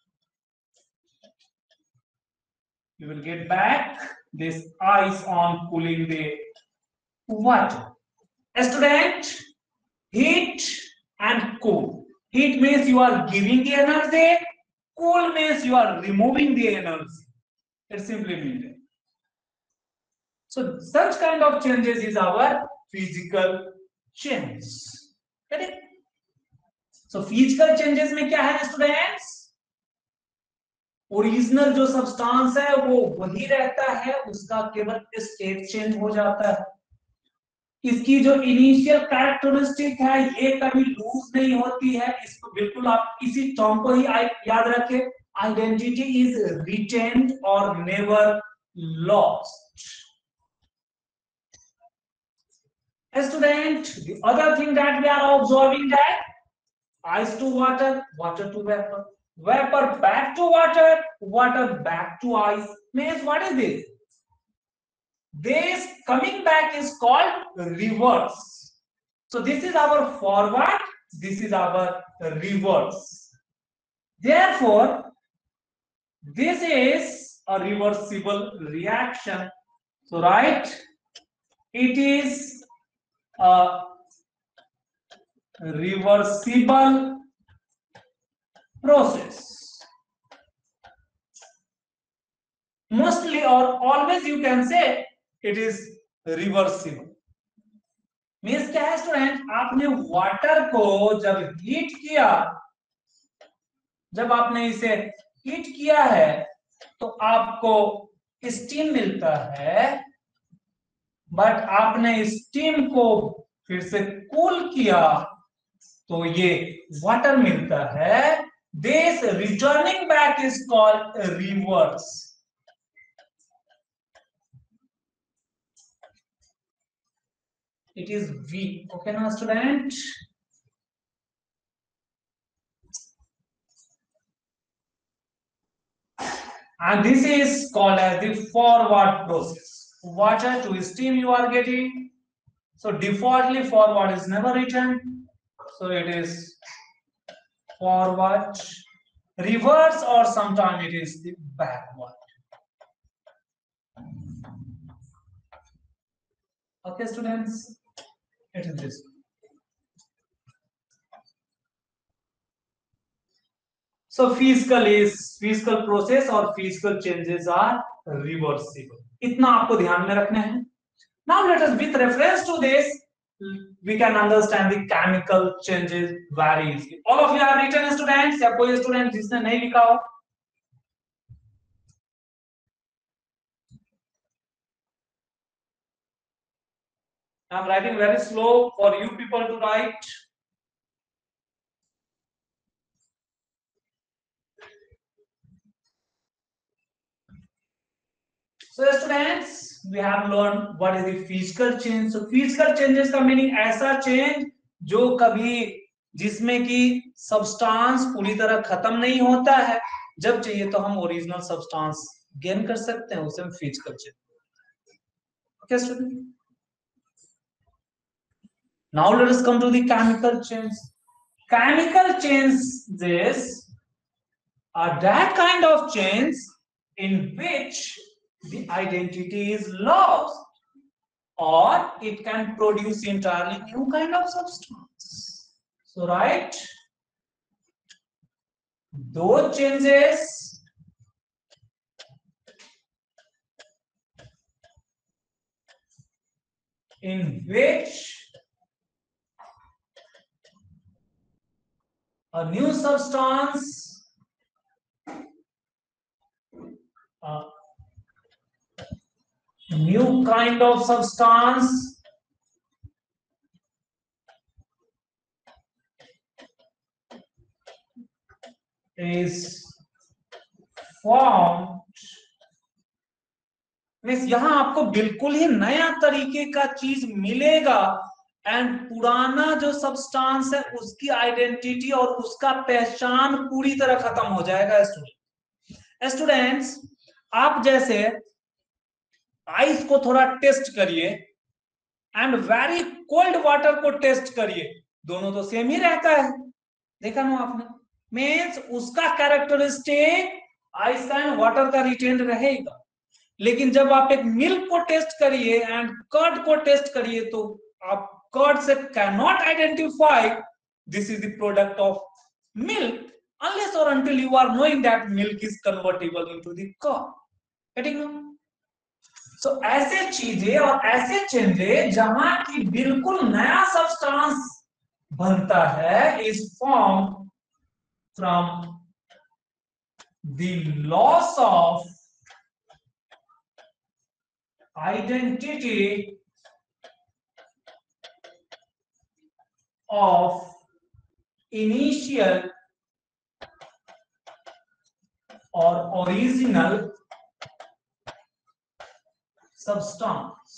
you will get back this ice on cooling the water. Student, heat and cool. Heat means you are giving the energy, cool means you are removing the energy. It simply means it. So such kind of changes is our physical change. Correct? So physical changes में क्या है students? Original जो substance है वो वही रहता है, उसका केवल स्टेट चेंज हो जाता है. इसकी जो इनिशियल कैरेक्टरिस्टिक है ये कभी लूज नहीं होती है. इसको बिल्कुल आप इसी टर्म को ही याद रखें. आइडेंटिटी इज रिटेन्ड और never lost. Student, the other thing that we are observing that ice to water, water to vapor, vapor back to water, water back to ice. Means what is this? This coming back is called reverse. So this is our forward, this is our reverse. Therefore, this is a reversible reaction. So right, it is a reversible process. Mostly or always you can say it is reversible. Means क्या है student, आपने water को जब heat किया, जब आपने इसे heat किया है तो आपको स्टीम मिलता है. बट आपने स्टीम को फिर से कूल किया तो ये वाटर मिलता है, this returning back is called reverse. It is V. Okay now student. And this is called as the forward process. Water to steam you are getting. So defaultly forward is never written. So it is forward. Reverse or sometimes it is the backward. Okay students. It is this. So physical process or physical changes are reversible. इतना आपको ध्यान में रखना है. Now let us, with reference to this, we can understand the chemical changes very easily. All of you have written students, या कोई student जिसने नहीं लिखा हो? I'm writing very slow for you people to write. So students, we have learned what is the physical change. So physical changes का meaning ऐसा change जो कभी जिसमें कि सब्सटेंस पूरी तरह खत्म नहीं होता है, जब चाहिए तो हम ओरिजिनल सब्सटेंस गेन कर सकते हैं, उसे हम physical change. Okay student. Now let us come to the chemical change. Chemical changes are that kind of change in which the identity is lost or it can produce entirely new kind of substance. So right, those changes in which a new substance new kind of substance is formed. Means यहां आपको बिल्कुल ही नया तरीके का चीज मिलेगा and पुराना जो सब्सटेंस है उसकी आइडेंटिटी और उसका पहचान पूरी तरह खत्म हो जाएगा. स्टूडेंट्स, आप जैसे आइस को थोड़ा टेस्ट करिए एंड वेरी कोल्ड वाटर को टेस्ट करिए, दोनों तो सेम ही रहता है. देखा ना आपने? मीन्स उसका कैरेक्टरिस्टिक आइस का एंड वाटर का रिटेन रहेगा. लेकिन जब आप एक मिल्क को टेस्ट करिए एंड कर्ड को टेस्ट करिए तो आप कर्ड से can not identify this is the product of milk unless or until you are knowing that milk is convertible into the curd. Getting now? So ऐसे चीजें और ऐसे चेंजेस जहां की बिल्कुल नया सब्सटेंस बनता है is formed from the loss of identity of initial or original substance.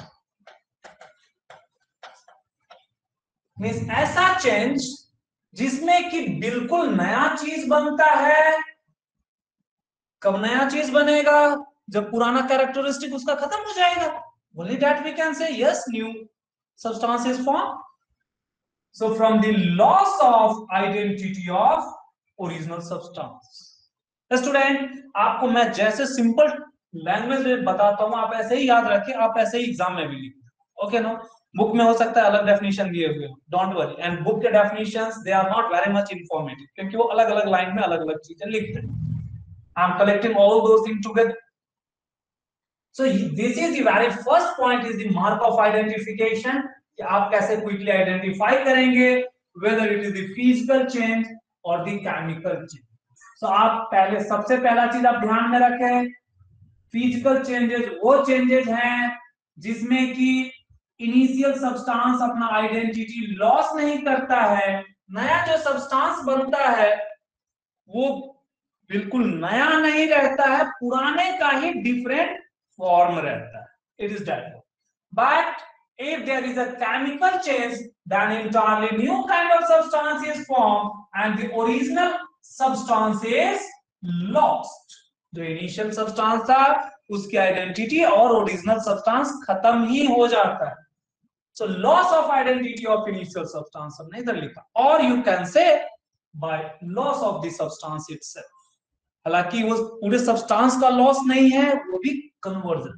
Means ऐसा चेंज जिसमें कि बिल्कुल नया चीज बनता है. कब नया चीज बनेगा? जब पुराना कैरेक्टरिस्टिक उसका खत्म हो जाएगा. Only that we can say yes, new substance is formed. So from the loss of identity of original substance. Student, आपको मैं जैसे सिंपल लैंग्वेज में बताता हूं आप ऐसे ही याद रखें, आप ऐसे ही एग्जाम में भी लिखें. Okay no? बुक में हो सकता है अलग डेफिनेशन दिए हुए हो, डोंट वरी. एंड बुक के definitions they are not very much informative क्योंकि वो अलग अलग लाइन में अलग अलग चीजें लिखते हैं. I am collecting all those things together. So this is the very first point is the mark of identification कि आप कैसे क्विकली आइडेंटिफाई करेंगे whether it is the physical change or the chemical change. So आप पहले सबसे पहला चीज आप ध्यान में रखें, फिजिकल चेंजेस वो चेंजेस हैं जिसमें कि इनिशियल सब्सटेंस अपना आइडेंटिटी लॉस नहीं करता है नया जो सब्सटेंस बनता है वो बिल्कुल नया नहीं रहता है, पुराने का ही डिफरेंट फॉर्म रहता है. It is that. But if there is a chemical change, then entirely new kind of substance is formed and the original substance is lost. जो इनिशियल सब्सटेंस था उसकी आइडेंटिटी और ओरिजिनल सब्सटेंस खत्म ही हो जाता है. So loss of identity of initial substance हमने इधर लिखा. Or you can say by loss of the substance itself. हालांकि वो पूरे सब्सटेंस का लॉस नहीं है, वो भी conversion.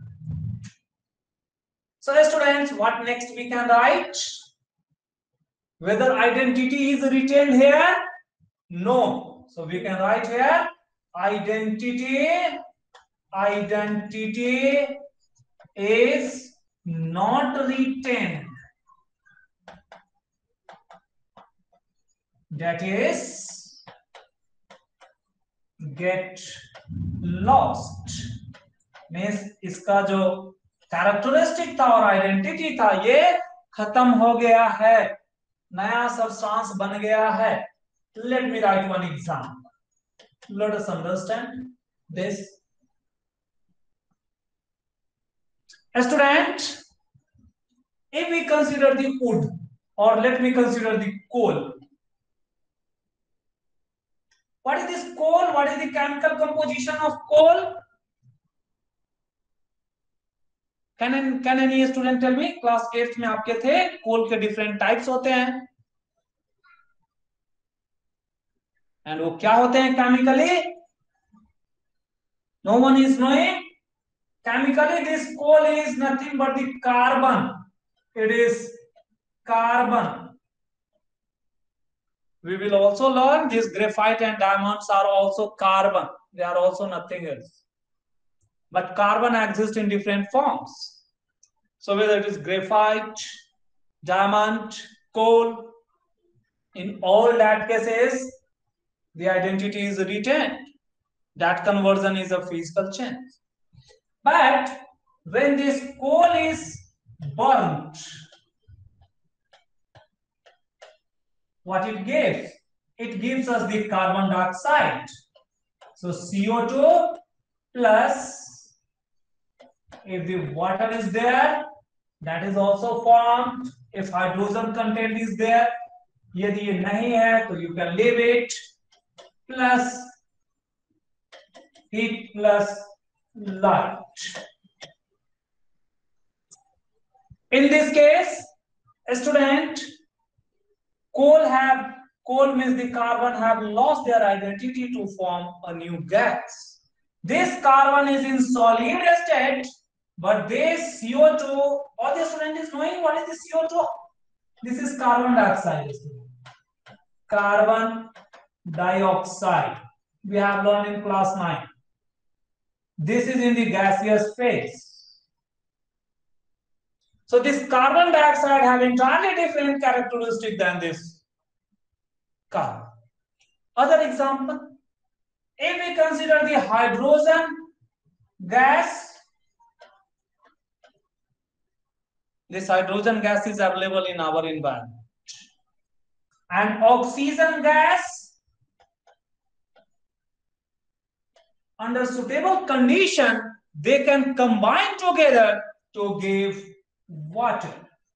So students, what next we can write? Whether identity is retained here? No. So we can write here identity is not retained. That is get lost. Means इसका जो कैरेक्टरिस्टिक था और identity था ये खत्म हो गया है, नया सब्सटेंस बन गया है. Let me write one example. Let us understand this. Student, if we consider the wood, or let me consider the coal. What is this coal? What is the chemical composition of coal? Can any student tell me? Class 8th में आपके थे कोल के different types होते हैं and वो क्या होते हैं chemically? No one is knowing. Chemically this coal is nothing but the carbon. It is carbon. We will also learn this graphite and diamonds are also carbon. They are also nothing else. But carbon exists in different forms. So whether it is graphite, diamond, coal, in all that cases, the identity is retained. That conversion is a physical change. But when this coal is burnt, what it gives? It gives us the carbon dioxide. So CO2 plus, if the water is there, that is also formed. If hydrogen content is there, यदि ये नहीं है तो you can leave it, plus heat plus light. In this case, student, coal means the carbon have lost their identity to form a new gas. This carbon is in solid state, but this CO2, all the student is knowing what is the CO2? This is carbon dioxide. Carbon dioxide. We have learned in class 9. This is in the gaseous phase. So this carbon dioxide have entirely different characteristic than this carbon. Other example, if we consider the hydrogen gas, this hydrogen gas is available in our environment. And oxygen gas, under suitable condition, they can combine together to give water.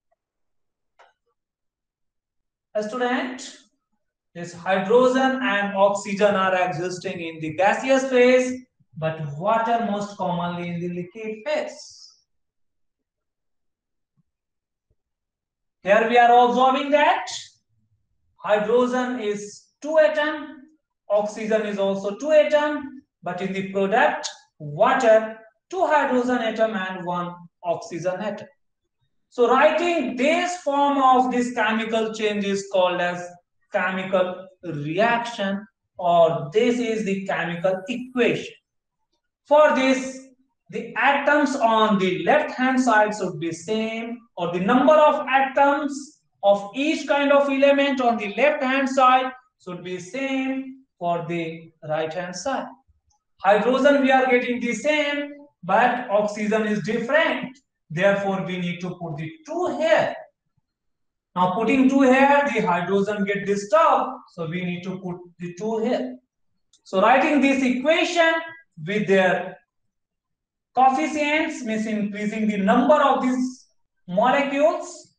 A student, this hydrogen and oxygen are existing in the gaseous phase, but water most commonly in the liquid phase. Here we are observing that hydrogen is 2 atom, oxygen is also 2 atom, but in the product water 2 hydrogen atom and 1 oxygen atom. So writing this form of this chemical change is called as chemical reaction, or this is the chemical equation. For this, the atoms on the left hand side should be same, or the number of atoms of each kind of element on the left hand side should be same for the right hand side. Hydrogen we are getting the same, but oxygen is different. Therefore, we need to put the 2 here. Now putting 2 here, the hydrogen get disturbed, so we need to put the 2 here. So writing this equation with their coefficients means increasing the number of these molecules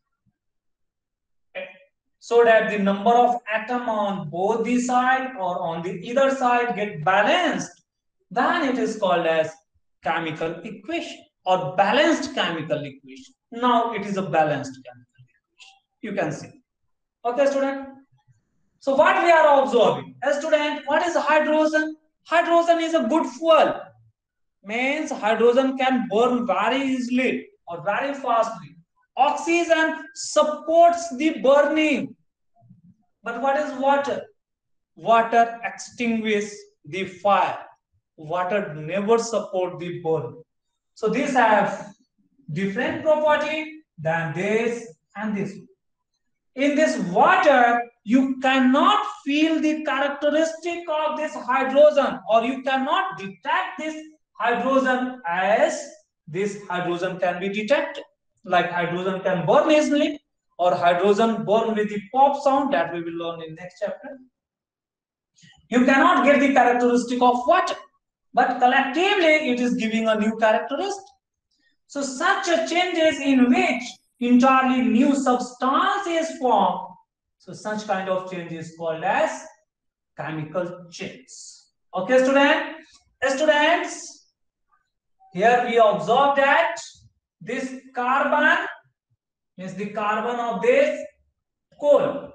so that the number of atom on both the side or on the either side get balanced, then it is called as chemical equation or balanced chemical equation. Now it is a balanced chemical equation. You can see. Okay, student. So what we are observing, student, what is hydrogen? Hydrogen is a good fuel. Means hydrogen can burn very easily or very fastly. Oxygen supports the burning. But what is water? Water extinguishes the fire. Water never support the burn. So these have different property than this and this. In this water, you cannot feel the characteristic of this hydrogen, or you cannot detect this hydrogen as this hydrogen can be detected. Like hydrogen can burn easily, or hydrogen burn with the pop sound that we will learn in next chapter. You cannot get the characteristic of water, but collectively it is giving a new characteristic. So such a changes in which entirely new substance is formed. So such kind of change is called as chemical change. Okay, students, here we observe that this carbon is the carbon of this coal.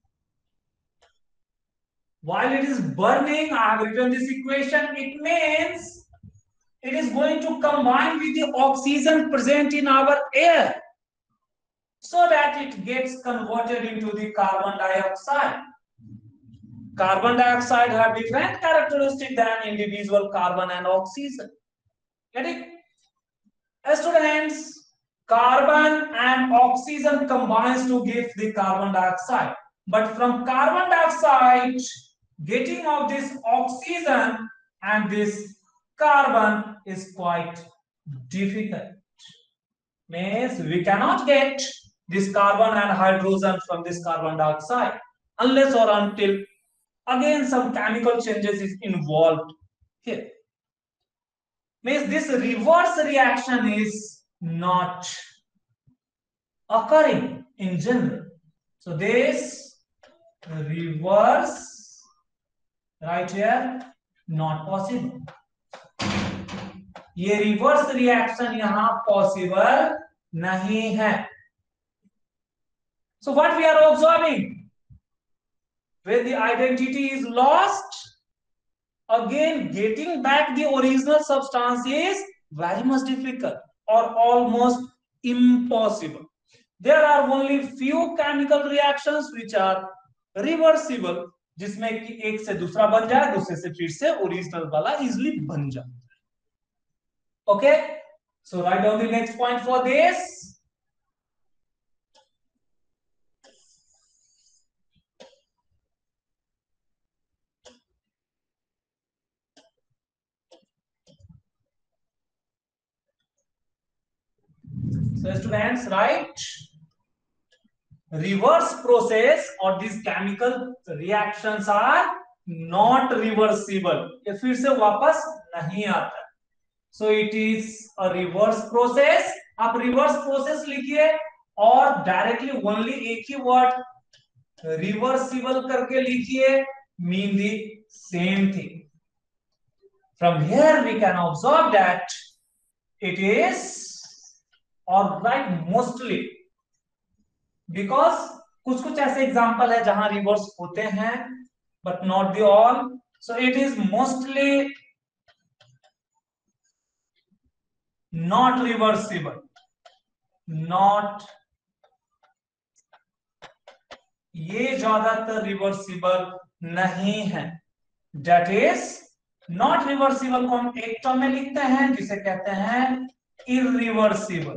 While it is burning, I have written this equation. It means it is going to combine with the oxygen present in our air so that it gets converted into the carbon dioxide. Carbon dioxide have different characteristics than individual carbon and oxygen. Get it? Students, carbon and oxygen combines to give the carbon dioxide. But from carbon dioxide, getting of this oxygen and this carbon is quite difficult. Means we cannot get this carbon and hydrogen from this carbon dioxide unless or until again some chemical changes is involved here. Means this reverse reaction is not occurring in general. So this reverse right here not possible. ये reverse reaction यहां possible नहीं है. So what we are observing, when the identity is lost, again getting back the original substance is very much difficult or almost impossible. There are only few chemical reactions which are reversible, जिसमें कि एक से दूसरा बन जाए, दूसरे से फिर से ओरिजिनल वाला इजीली बन जाए. Okay, so write down the next point for this. So students, write reverse process or these chemical reactions are not reversible. ये फिर से वापस नहीं आता. So it is a reverse process. आप reverse process लिखिए और directly only एक ही word reversible करके लिखिए, mean the same thing. From here we can observe that it is or right mostly, because कुछ ऐसे एग्जांपल है जहां रिवर्स होते हैं but not the all. So it is mostly not reversible. Not, ये ज्यादातर रिवर्सिबल नहीं है. That is not reversible को हम एक टर्म में लिखते हैं जिसे कहते हैं irreversible.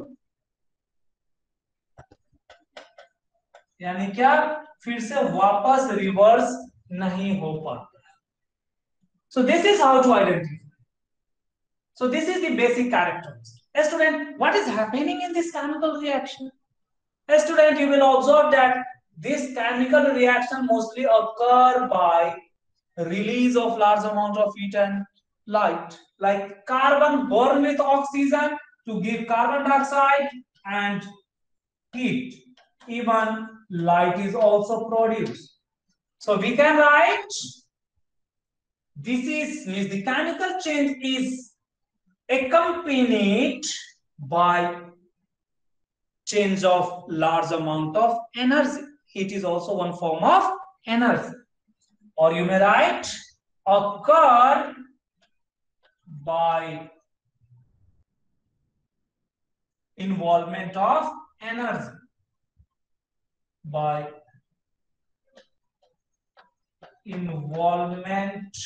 यानी क्या, फिर से वापस रिवर्स नहीं हो पाता. So this is how to identify. So this is the basic characteristics. Student, what is happening in this chemical reaction? A student, you will observe that this chemical reaction mostly occur by release of large amount of heat and light, like carbon burn with oxygen to give carbon dioxide and heat. Even light is also produced. So we can write this is means the chemical change is accompanied by change of large amount of energy. Heat is also one form of energy. Or you may write occur by involvement of energy. By involvement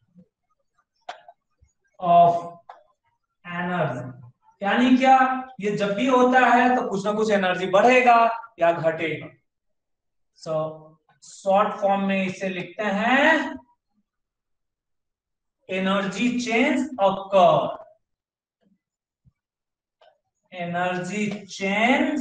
of energy, यानी क्या, ये जब भी होता है तो कुछ ना कुछ एनर्जी बढ़ेगा या घटेगा. सो शॉर्ट फॉर्म में इसे लिखते हैं energy change occur. Energy change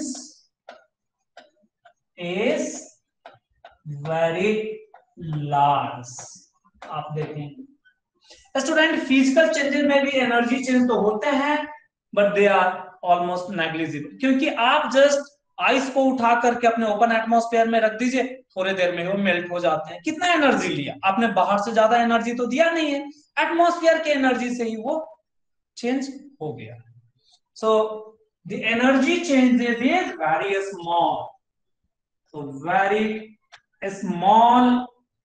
is very large. आप देखेंगे स्टूडेंट फिजिकल चेंजेस में भी एनर्जी चेंज तो होते हैं but they are almost negligible, क्योंकि आप जस्ट आइस को उठा करके अपने ओपन एटमॉस्फेयर में रख दीजिए, थोड़ी देर में वो मेल्ट हो जाते हैं. कितना एनर्जी लिया आपने, बाहर से ज्यादा एनर्जी तो दिया नहीं है, एटमॉस्फेयर के एनर्जी से ही वो चेंज हो गया. So the energy changes is very small. So very small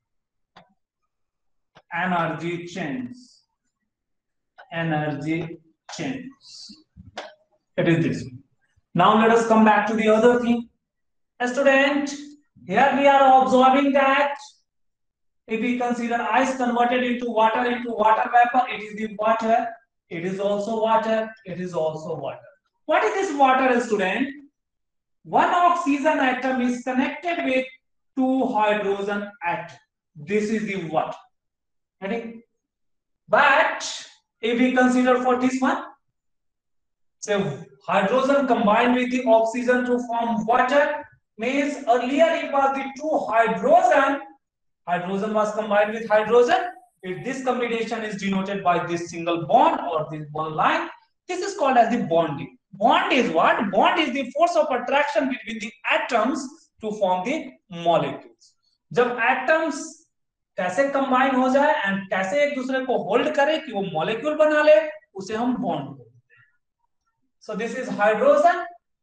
energy change. Energy change. It is this. Now let us come back to the other thing. A student, here we are observing that if we consider ice converted into water vapor, it is the water. It is also water. It is also water. What is this water, student? One oxygen atom is connected with two hydrogen atoms. This is the water. But if we consider for this one, so hydrogen combined with the oxygen to form water, means earlier it was the two hydrogen was combined with hydrogen. If this combination is denoted by this single bond or this one line, this is called as the bonding. Bond is what? Bond is the force of attraction between the atoms to form the molecules. जब atoms कैसे combine हो जाए and कैसे एक दूसरे को hold करे कि वो मॉलिक्यूल बना ले, उसे हम बॉन्ड बोलते हैं. So this is hydrogen.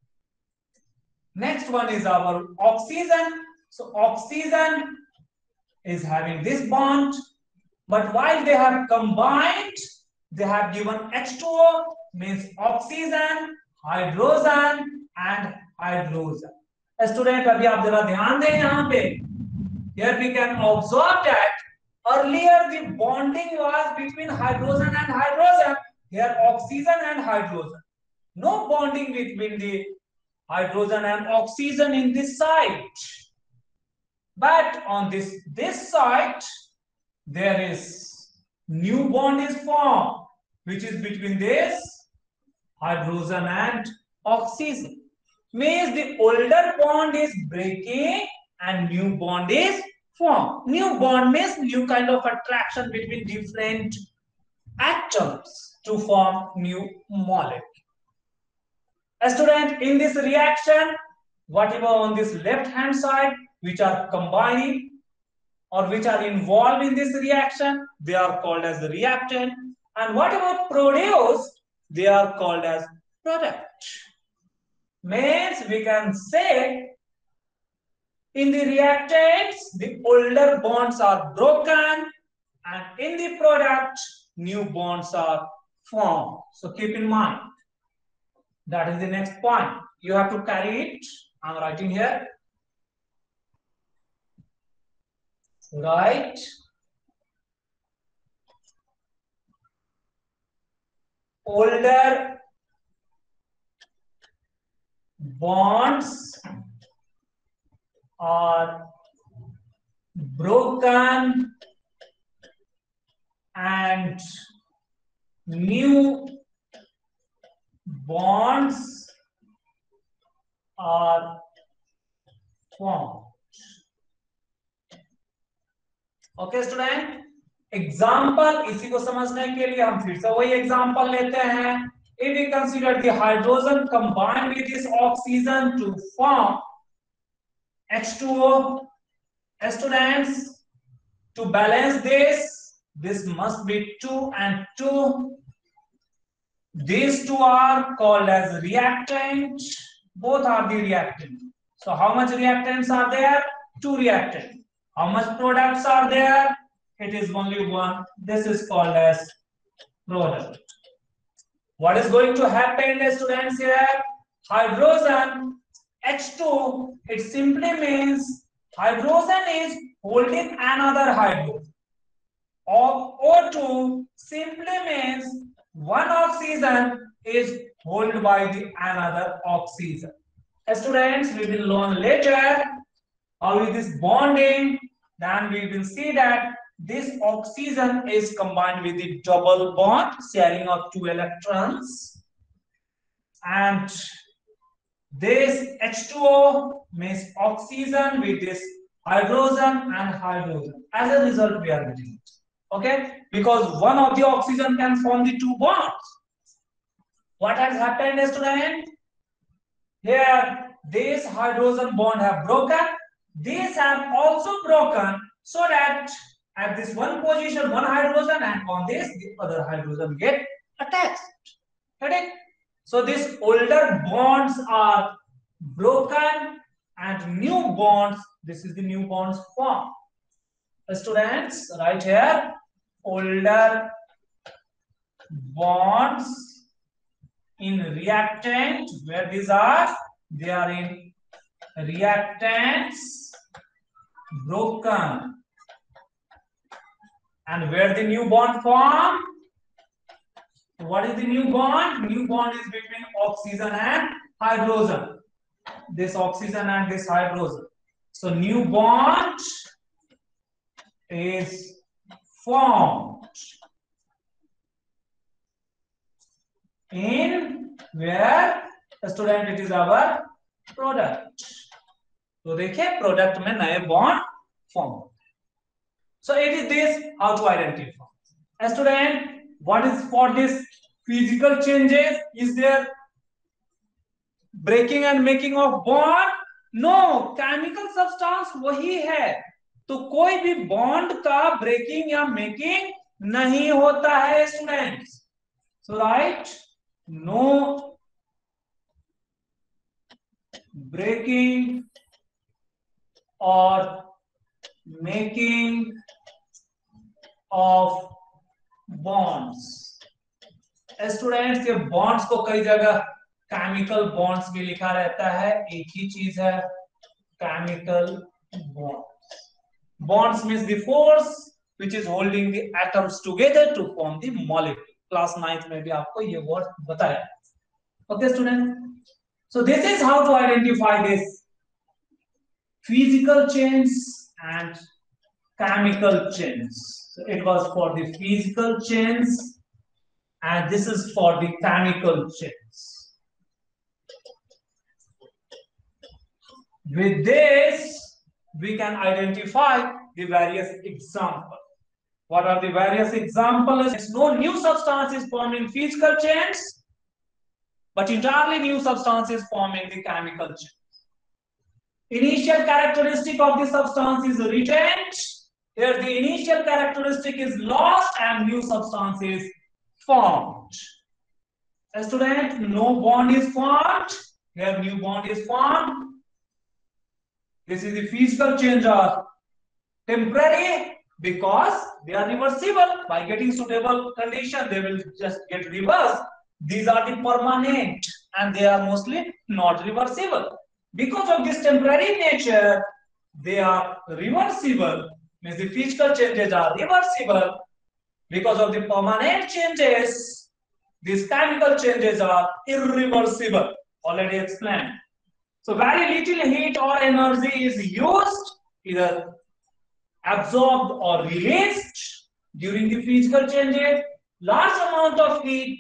Next one is our oxygen. So oxygen is having this bond, but while they have combined, they have given H2O, means oxygen, hydrogen and hydrogen. Student अभी आप जरा ध्यान दें यहाँ पे. Here we can observe that earlier the bonding was between hydrogen and hydrogen. Here oxygen and hydrogen. No bonding between the hydrogen and oxygen in this site. But on this site, there is new bond is formed, which is between this hydrogen and oxygen. Means the older bond is breaking and new bond is formed. New bond means new kind of attraction between different atoms to form new molecule. A student, in this reaction, whatever on this left hand side which are combining or which are involved in this reaction, they are called as the reactant, and whatever produced, they are called as product. Means we can say in the reactants, the older bonds are broken, and in the product, new bonds are formed. So keep in mind, that is the next point. You have to carry it. I'm writing here. Right. Older bonds are broken and new bonds are formed. Okay student, example इसी को समझने के लिए हम फिर से वही example लेते हैं. If we consider the hydrogen combined with this oxygen to form H2O, students, to balance this must be 2 and 2. These two are called as reactant. Both are the reactant. So how much reactants are there? 2 reactants. How much products are there? It is only one. This is called as product. What is going to happen, students, here? Hydrogen H2, it simply means hydrogen is holding another hydrogen. O2 simply means one oxygen is held by the another oxygen. Students, we will learn later how is this bonding. Then we will see that this oxygen is combined with the double bond sharing of 2 electrons, and this H2O means oxygen with this hydrogen and hydrogen. As a result, we are getting it. Okay, because one of the oxygen can form the 2 bonds. What has happened, student? Here, this hydrogen bond have broken. These have also broken, so that at this one position, one hydrogen, and on this, the other hydrogen get attached. Correct? So these older bonds are broken and new bonds, this is the new bonds formed. Students, right here, older bonds in reactant, where these are, they are in reactants broken. And where the new bond form? What is the new bond? New bond is between oxygen and hydrogen. This oxygen and this hydrogen. So new bond is formed in where, student, it is our product. तो देखिए product में नए bond form. So it is this how to identify. Student, what is for this physical changes? Is there breaking and making of bond? No, chemical substance वही है, तो कोई भी bond का ब्रेकिंग या मेकिंग नहीं होता है students. So right, no breaking or making of bonds. Students, ये बॉन्ड्स को कई जगह केमिकल बॉन्ड्स भी लिखा रहता है. एक ही चीज है, chemical bonds. Bonds means the force which is holding the atoms together to form the molecule. Class 9th में भी आपको ये वर्ड बताया. Okay, student. So this is how to identify this physical chains and chemical chains. So it was for the physical chains, and this is for the chemical chains. With this, we can identify the various examples. What are the various examples? No new substance is formed in physical chains, but entirely new substance is formed in the chemical chains. Initial characteristic of the substance is retained. Here the initial characteristic is lost and new substance is formed. A student, no bond is formed. Here new bond is formed. This is the physical change are temporary because they are reversible. By getting suitable condition, they will just get reversed. These are the permanent and they are mostly not reversible. Because of this temporary nature, they are reversible. Means the physical changes are reversible. Because of the permanent changes, these chemical changes are irreversible. Already explained. So very little heat or energy is used, either absorbed or released during the physical changes. Large amount of heat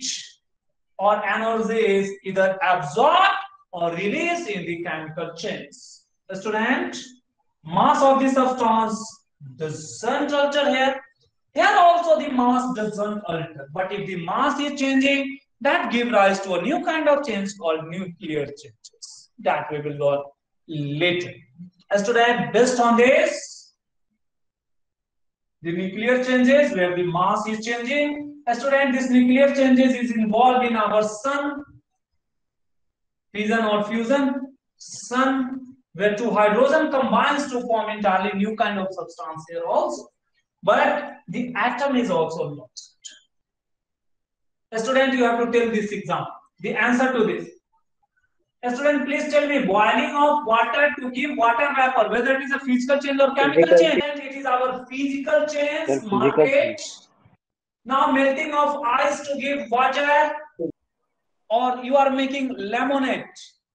or energy is either absorbed or released in the chemical chains. Student, mass of the substance doesn't alter here. Here also the mass doesn't alter. But if the mass is changing, that give rise to a new kind of change called nuclear changes. That we will learn later. Student, based on this, the nuclear changes where the mass is changing. Student, this nuclear changes is involved in our sun, fission or fusion, sun, where two hydrogen combines to form entirely new kind of substance here also. But the atom is also lost. Student, you have to tell this example. The answer to this. Student, please tell me, boiling of water to give water vapor, whether it is a physical change or chemical change. It is our physical change, market. Now melting of ice to give water, or you are making lemonade.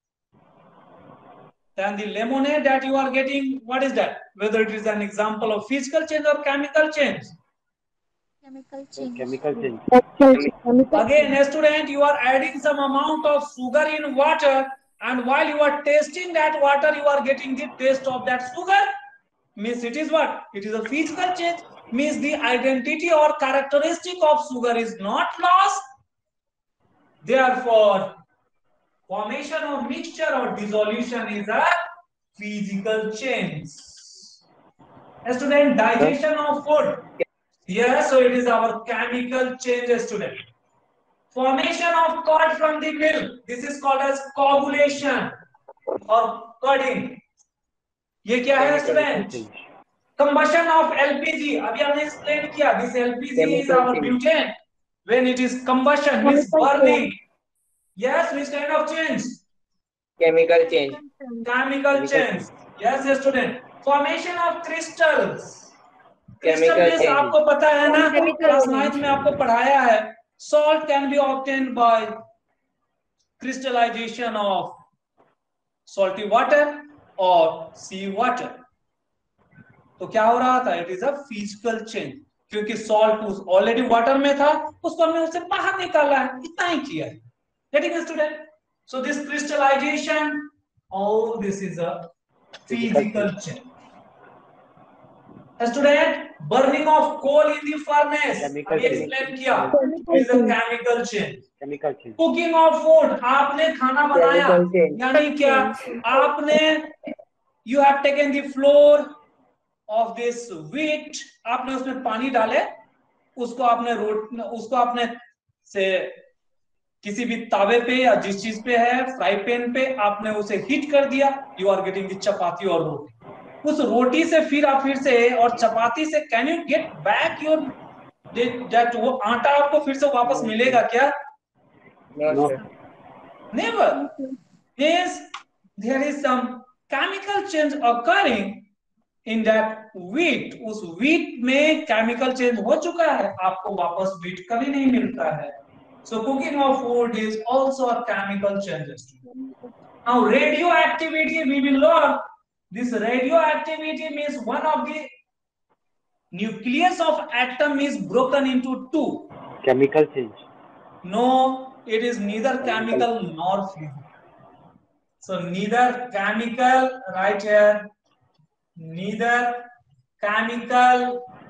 Then the lemonade that you are getting, what is that? Whether it is an example of physical change or chemical change. Chemical change. Chemical change. Again, student, you are adding some amount of sugar in water, and while you are tasting that water, you are getting the taste of that sugar. Means it is what? It is a physical change. Means the identity or characteristic of sugar is not lost. Therefore, formation of mixture or dissolution is a physical change. Student, digestion of food. Yes, so it is our chemical change, student. Formation of curd from the milk. This is called as coagulation or curding. ये क्या है student? Combustion of LPG. अभी हमने explain किया. This LPG is our butane. When it is combustion, means burning. Yes, which kind of change? Chemical change. Chemical change. Yes, student. Formation of crystals. Chemical crystal change. आपको पता है ना? Class 9th में आपको पढ़ाया है. Salt can be obtained by crystallization of salty water or sea water. तो क्या हो रहा था? It is a physical change. क्योंकि salt ऑलरेडी वाटर में था, उसको हमने उससे बाहर निकाला है. इतना ही किया है. Getting it, student? So this crystallization, all this is a physical change. Student, burning of coal in the furnace. अभी explain किया. It is a chemical change. Chemical change. Cooking of food. आपने खाना बनाया. यानी क्या? आपने you have taken the flour of this wheat. आपने उसमें पानी डाले. उसको आपने से किसी भी तावे पे या जिस चीज पे है, फ्राई पैन पे आपने उसे हीट कर दिया. You are getting the चपाती और रोटी. उस रोटी से फिर से और चपाती से can you get back your that वो आटा आपको फिर से वापस मिलेगा क्या? No. Never. Yes, there is some chemical change occurring in that wheat. उस wheat में chemical change हो चुका है, आपको वापस wheat कभी नहीं मिलता है. So cooking of food is also a chemical change. Now radioactivity we will learn. This radioactivity means one of the nucleus of atom is broken into two. Chemical change. No, it is neither chemical nor physical. So neither chemical, right here, neither chemical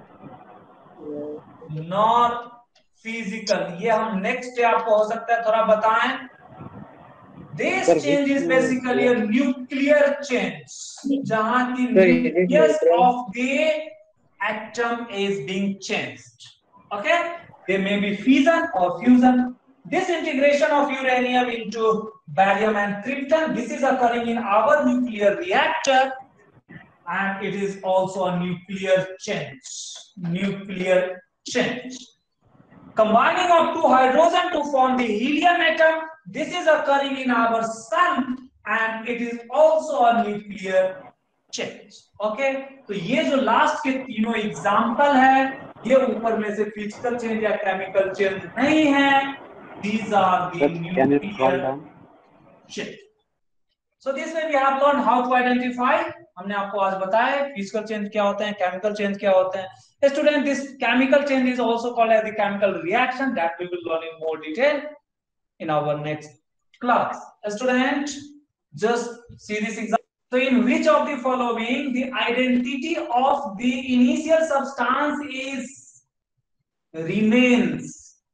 nor physical. ये हम next day आपको हो सकता है थोड़ा बताएं. This change is basically a nuclear change. जहां की nucleus of the atom is being changed. Okay? There may be fission or fusion. Disintegration of uranium into barium and krypton. This is occurring in our nuclear reactor, and it is also a nuclear change. Nuclear change. Combining of two hydrogen to form the helium atom. This is occurring in our sun, and it is also a nuclear change. Okay? तो ये जो last के तीनों example है, ये ऊपर में से फिजिकल चेंज या केमिकल चेंज नहीं है. These are the nuclear change. So this way we have learned how to identify. हमने आपको आज बताया फिजिकल चेंज क्या होते हैं, केमिकल चेंज क्या होते हैं. Student, this chemical change is also called as the chemical reaction, that we will learn in more detail in our next class. Student, just see this example. So in which of the following the identity of the initial substance is remains?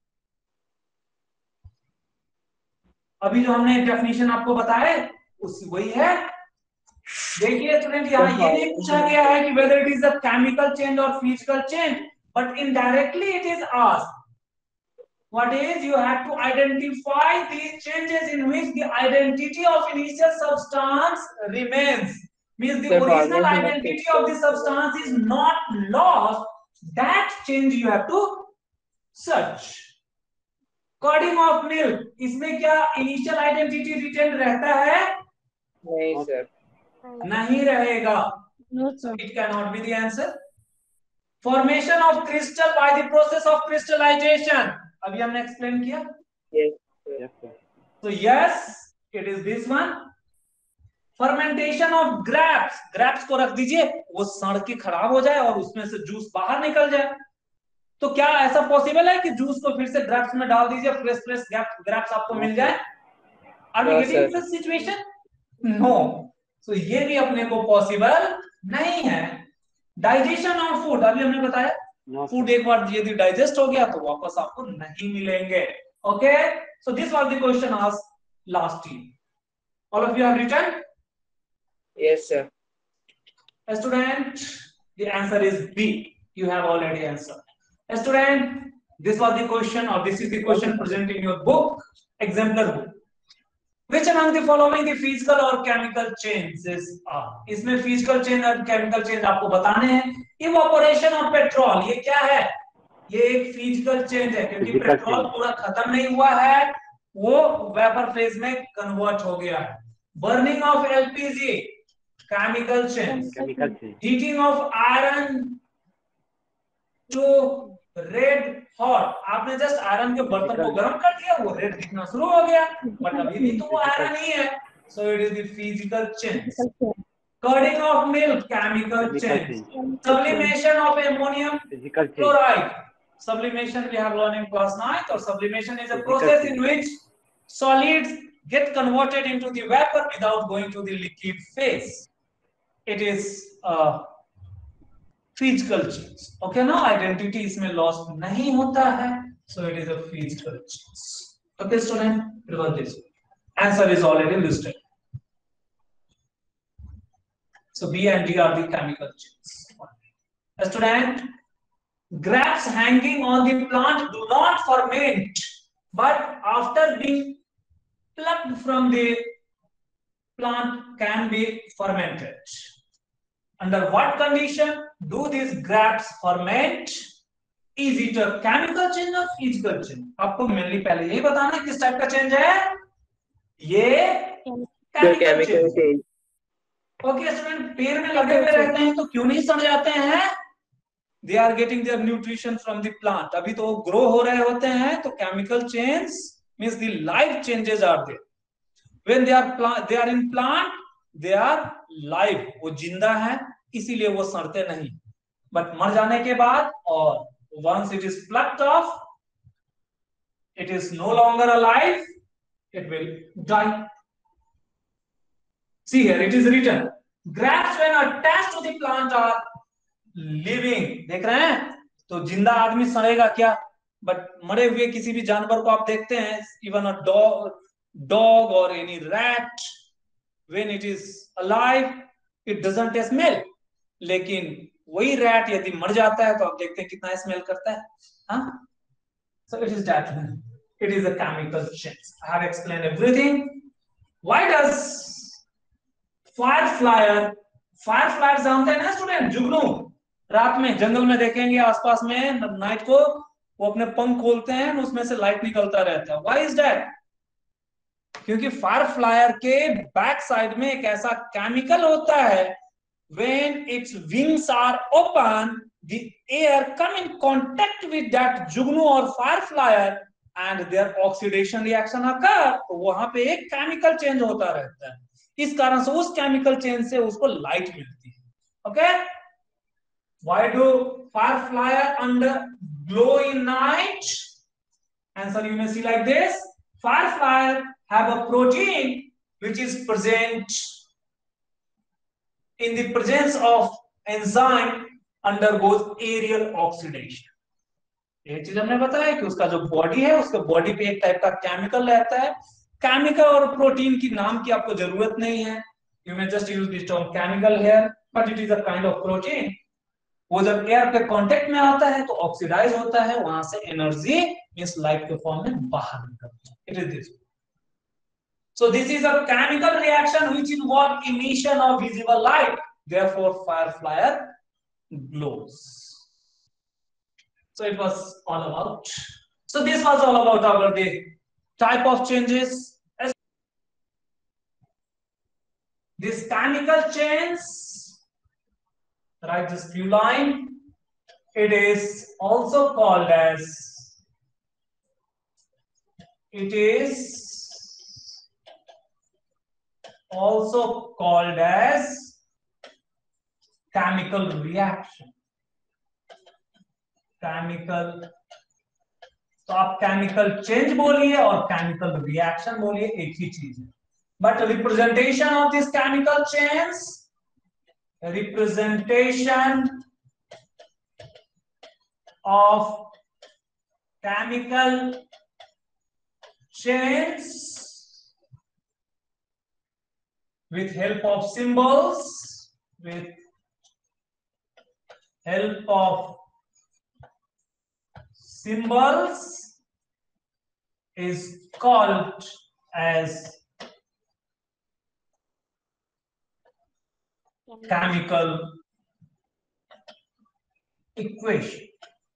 अभी जो हमने definition आपको बताया उस वही है। देखिए student, यहाँ ये नहीं पूछा गया है कि whether it is a chemical change or physical change, but indirectly it is asked. What is, you have to identify these changes in which the identity of initial substance remains. Means the original identity of the substance is not lost. That change you have to search. Curding of milk, इसमें क्या initial identity retained रहता है? नहीं sir. नहीं रहेगा. No, sir. It cannot be the answer. Formation of crystal by the process of crystallization. अभी हमने explain किया. Yes, sir. So yes, it is this one. Fermentation of grapes. Grapes को रख दीजिए, वो सड़ के खराब हो जाए और उसमें से जूस बाहर निकल जाए. तो क्या ऐसा पॉसिबल है कि जूस को फिर से ग्रेप्स में डाल दीजिए, फ्रेश फ्रेश ग्रेप्स आपको मिल जाए? Are we getting this situation? No. So ये भी अपने को पॉसिबल नहीं है. डाइजेशन ऑफ फूड, अभी हमने बताया फूड एक बार यदि डाइजेस्ट हो गया तो वापस आपको नहीं मिलेंगे. Okay, so this was the question asked last year. All of you have written? Yes, sir. Student, the answer is B. You have already answered. Student, this was the question, or this is the question present in your book, exemplar book. Which among the following the physical or chemical changes are? इसमें physical change और chemical change आपको बताने हैं. Evaporation of petrol, ये क्या है? ये एक physical change है, क्योंकि पेट्रोल पूरा खत्म नहीं हुआ है, वो वेपर फेज में कन्वर्ट हो गया है. Burning of LPG, chemical change. Heating of iron to red hot, आपने जस्ट आयरन के बर्तन को गर्म कर दिया, वो रेड दिखना शुरू हो गया, बट अभी भी तो वो आयरन ही है. So it is the physical change. Curding of milk, chemical change. Sublimation of ammonium chloride. Sublimation we have learned in class 9. Or sublimation is a process in which solids get converted into the vapor without going to the liquid phase. It is physical change. Okay, now identity इसमें lost नहीं होता है, so it is a physical change. Okay, student, remember this. Answer is already listed. So B and D are the chemical changes. Student, grapes hanging on the plant do not ferment, but after being plucked from the plant can be fermented. Under what condition do these grapes ferment? Is it a chemical change or physical change? आपको mainly पहले यही बताना है किस type का change है. ये chemical change. Okay student, पेड़ में लगे हुए रहते हैं तो क्यों नहीं सड़ जाते हैं? They are getting their nutrition from the plant. अभी तो ग्रो हो रहे होते हैं, तो chemical change means the life changes are there. When they are in plant, they are live, वो जिंदा है, इसीलिए वो सड़ते नहीं. बट मर जाने के बाद, और once it is plucked off, it is no longer alive, it will die. See here, it is written, grapes when attached to the plant are living. देख रहे हैं, तो जिंदा आदमी सड़ेगा क्या? बट मरे हुए किसी भी जानवर को आप देखते हैं, even a dog or any rat, when it is alive, it doesn't smell. लेकिन वही रैट यदि मर जाता है तो आप देखते हैं कितना स्मेल करता है. हाँ? So it is that one. It is a chemical change. I have explained everything. Why does fireflies जानते हैं ना स्टूडेंट? जुगनू रात में जंगल में देखेंगे आसपास में, नाइट को वो अपने पंख खोलते हैं, उसमें से लाइट निकलता रहता है. Why is that? क्योंकि फायर फ्लायर के बैक साइड में एक ऐसा केमिकल होता है, when its wings are open, the air come in contact with that jugnu or firefly and their oxidation reaction occur. तो वहां पे एक केमिकल चेंज होता रहता है, इस कारण से उस केमिकल चेंज से उसको लाइट मिलती है. Okay, why do firefly under glow in night? Answer you may see like this. Firefly have a protein which is present in the presence of enzyme undergoes aerial oxidation. ये चीज हमने बताया कि उसका जो बॉडी है उसके बॉडी पे एक टाइप का केमिकल रहता है. केमिकल और प्रोटीन की नाम की आपको जरूरत नहीं है. You may just use this term chemical here, but it is a kind of protein. वो जब एयर के कांटेक्ट में आता है तो ऑक्सीडाइज होता है, वहां से एनर्जी इस लाइट के फॉर्म में बाहर निकलती है. It is this. So this is a chemical reaction which involves emission of visible light. Therefore, fire glows. So it was all about. So this was all about our the type of changes. This chemical change, write this few line. It is also called as. It is also called as chemical reaction. Chemical, तो आप chemical change बोलिए और chemical reaction बोलिए, एक ही चीज है. But representation of this chemical change, representation of chemical change with help of symbols, with help of symbols is called as chemical equation.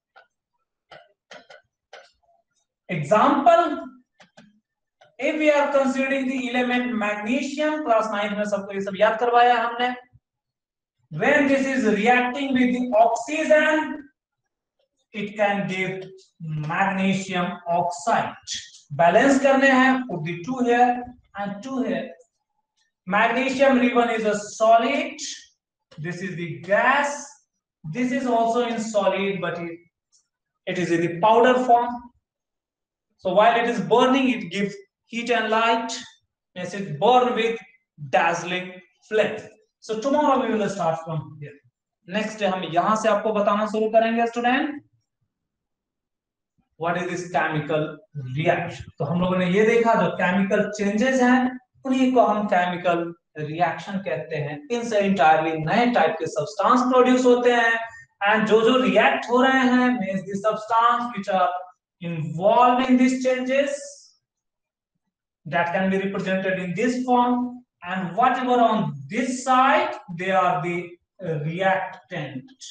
Example, if we are considering the element magnesium, class 9 में सबको ये सब याद करवाया हमने. When this is reacting with the oxygen, it can give magnesium oxide. Balance करने हैं, put the 2 here and 2 here. Magnesium ribbon is a solid. This is the gas. This is also in solid, but it is in the powder form. So while it is burning, it gives heat and light. Yes, it burn with dazzling flame. So tomorrow we will start from here. Next day हम यहां से आपको बताना शुरू करेंगे student. What is this chemical reaction? तो हम लोगों ने ये देखा जो केमिकल चेंजेस हैं उन्हीं को हम केमिकल रिएक्शन कहते हैं. इनसे इंटायरली नए टाइप के सब्सटेंस प्रोड्यूस होते हैं, एंड जो रिएक्ट हो रहे हैं means the substance which are involved in these changes that can be represented in this form, and whatever on this side they are the reactant.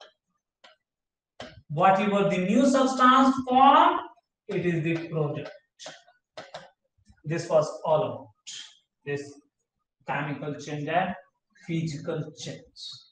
Whatever the new substance form, it is the product. This was all about this chemical change and physical change.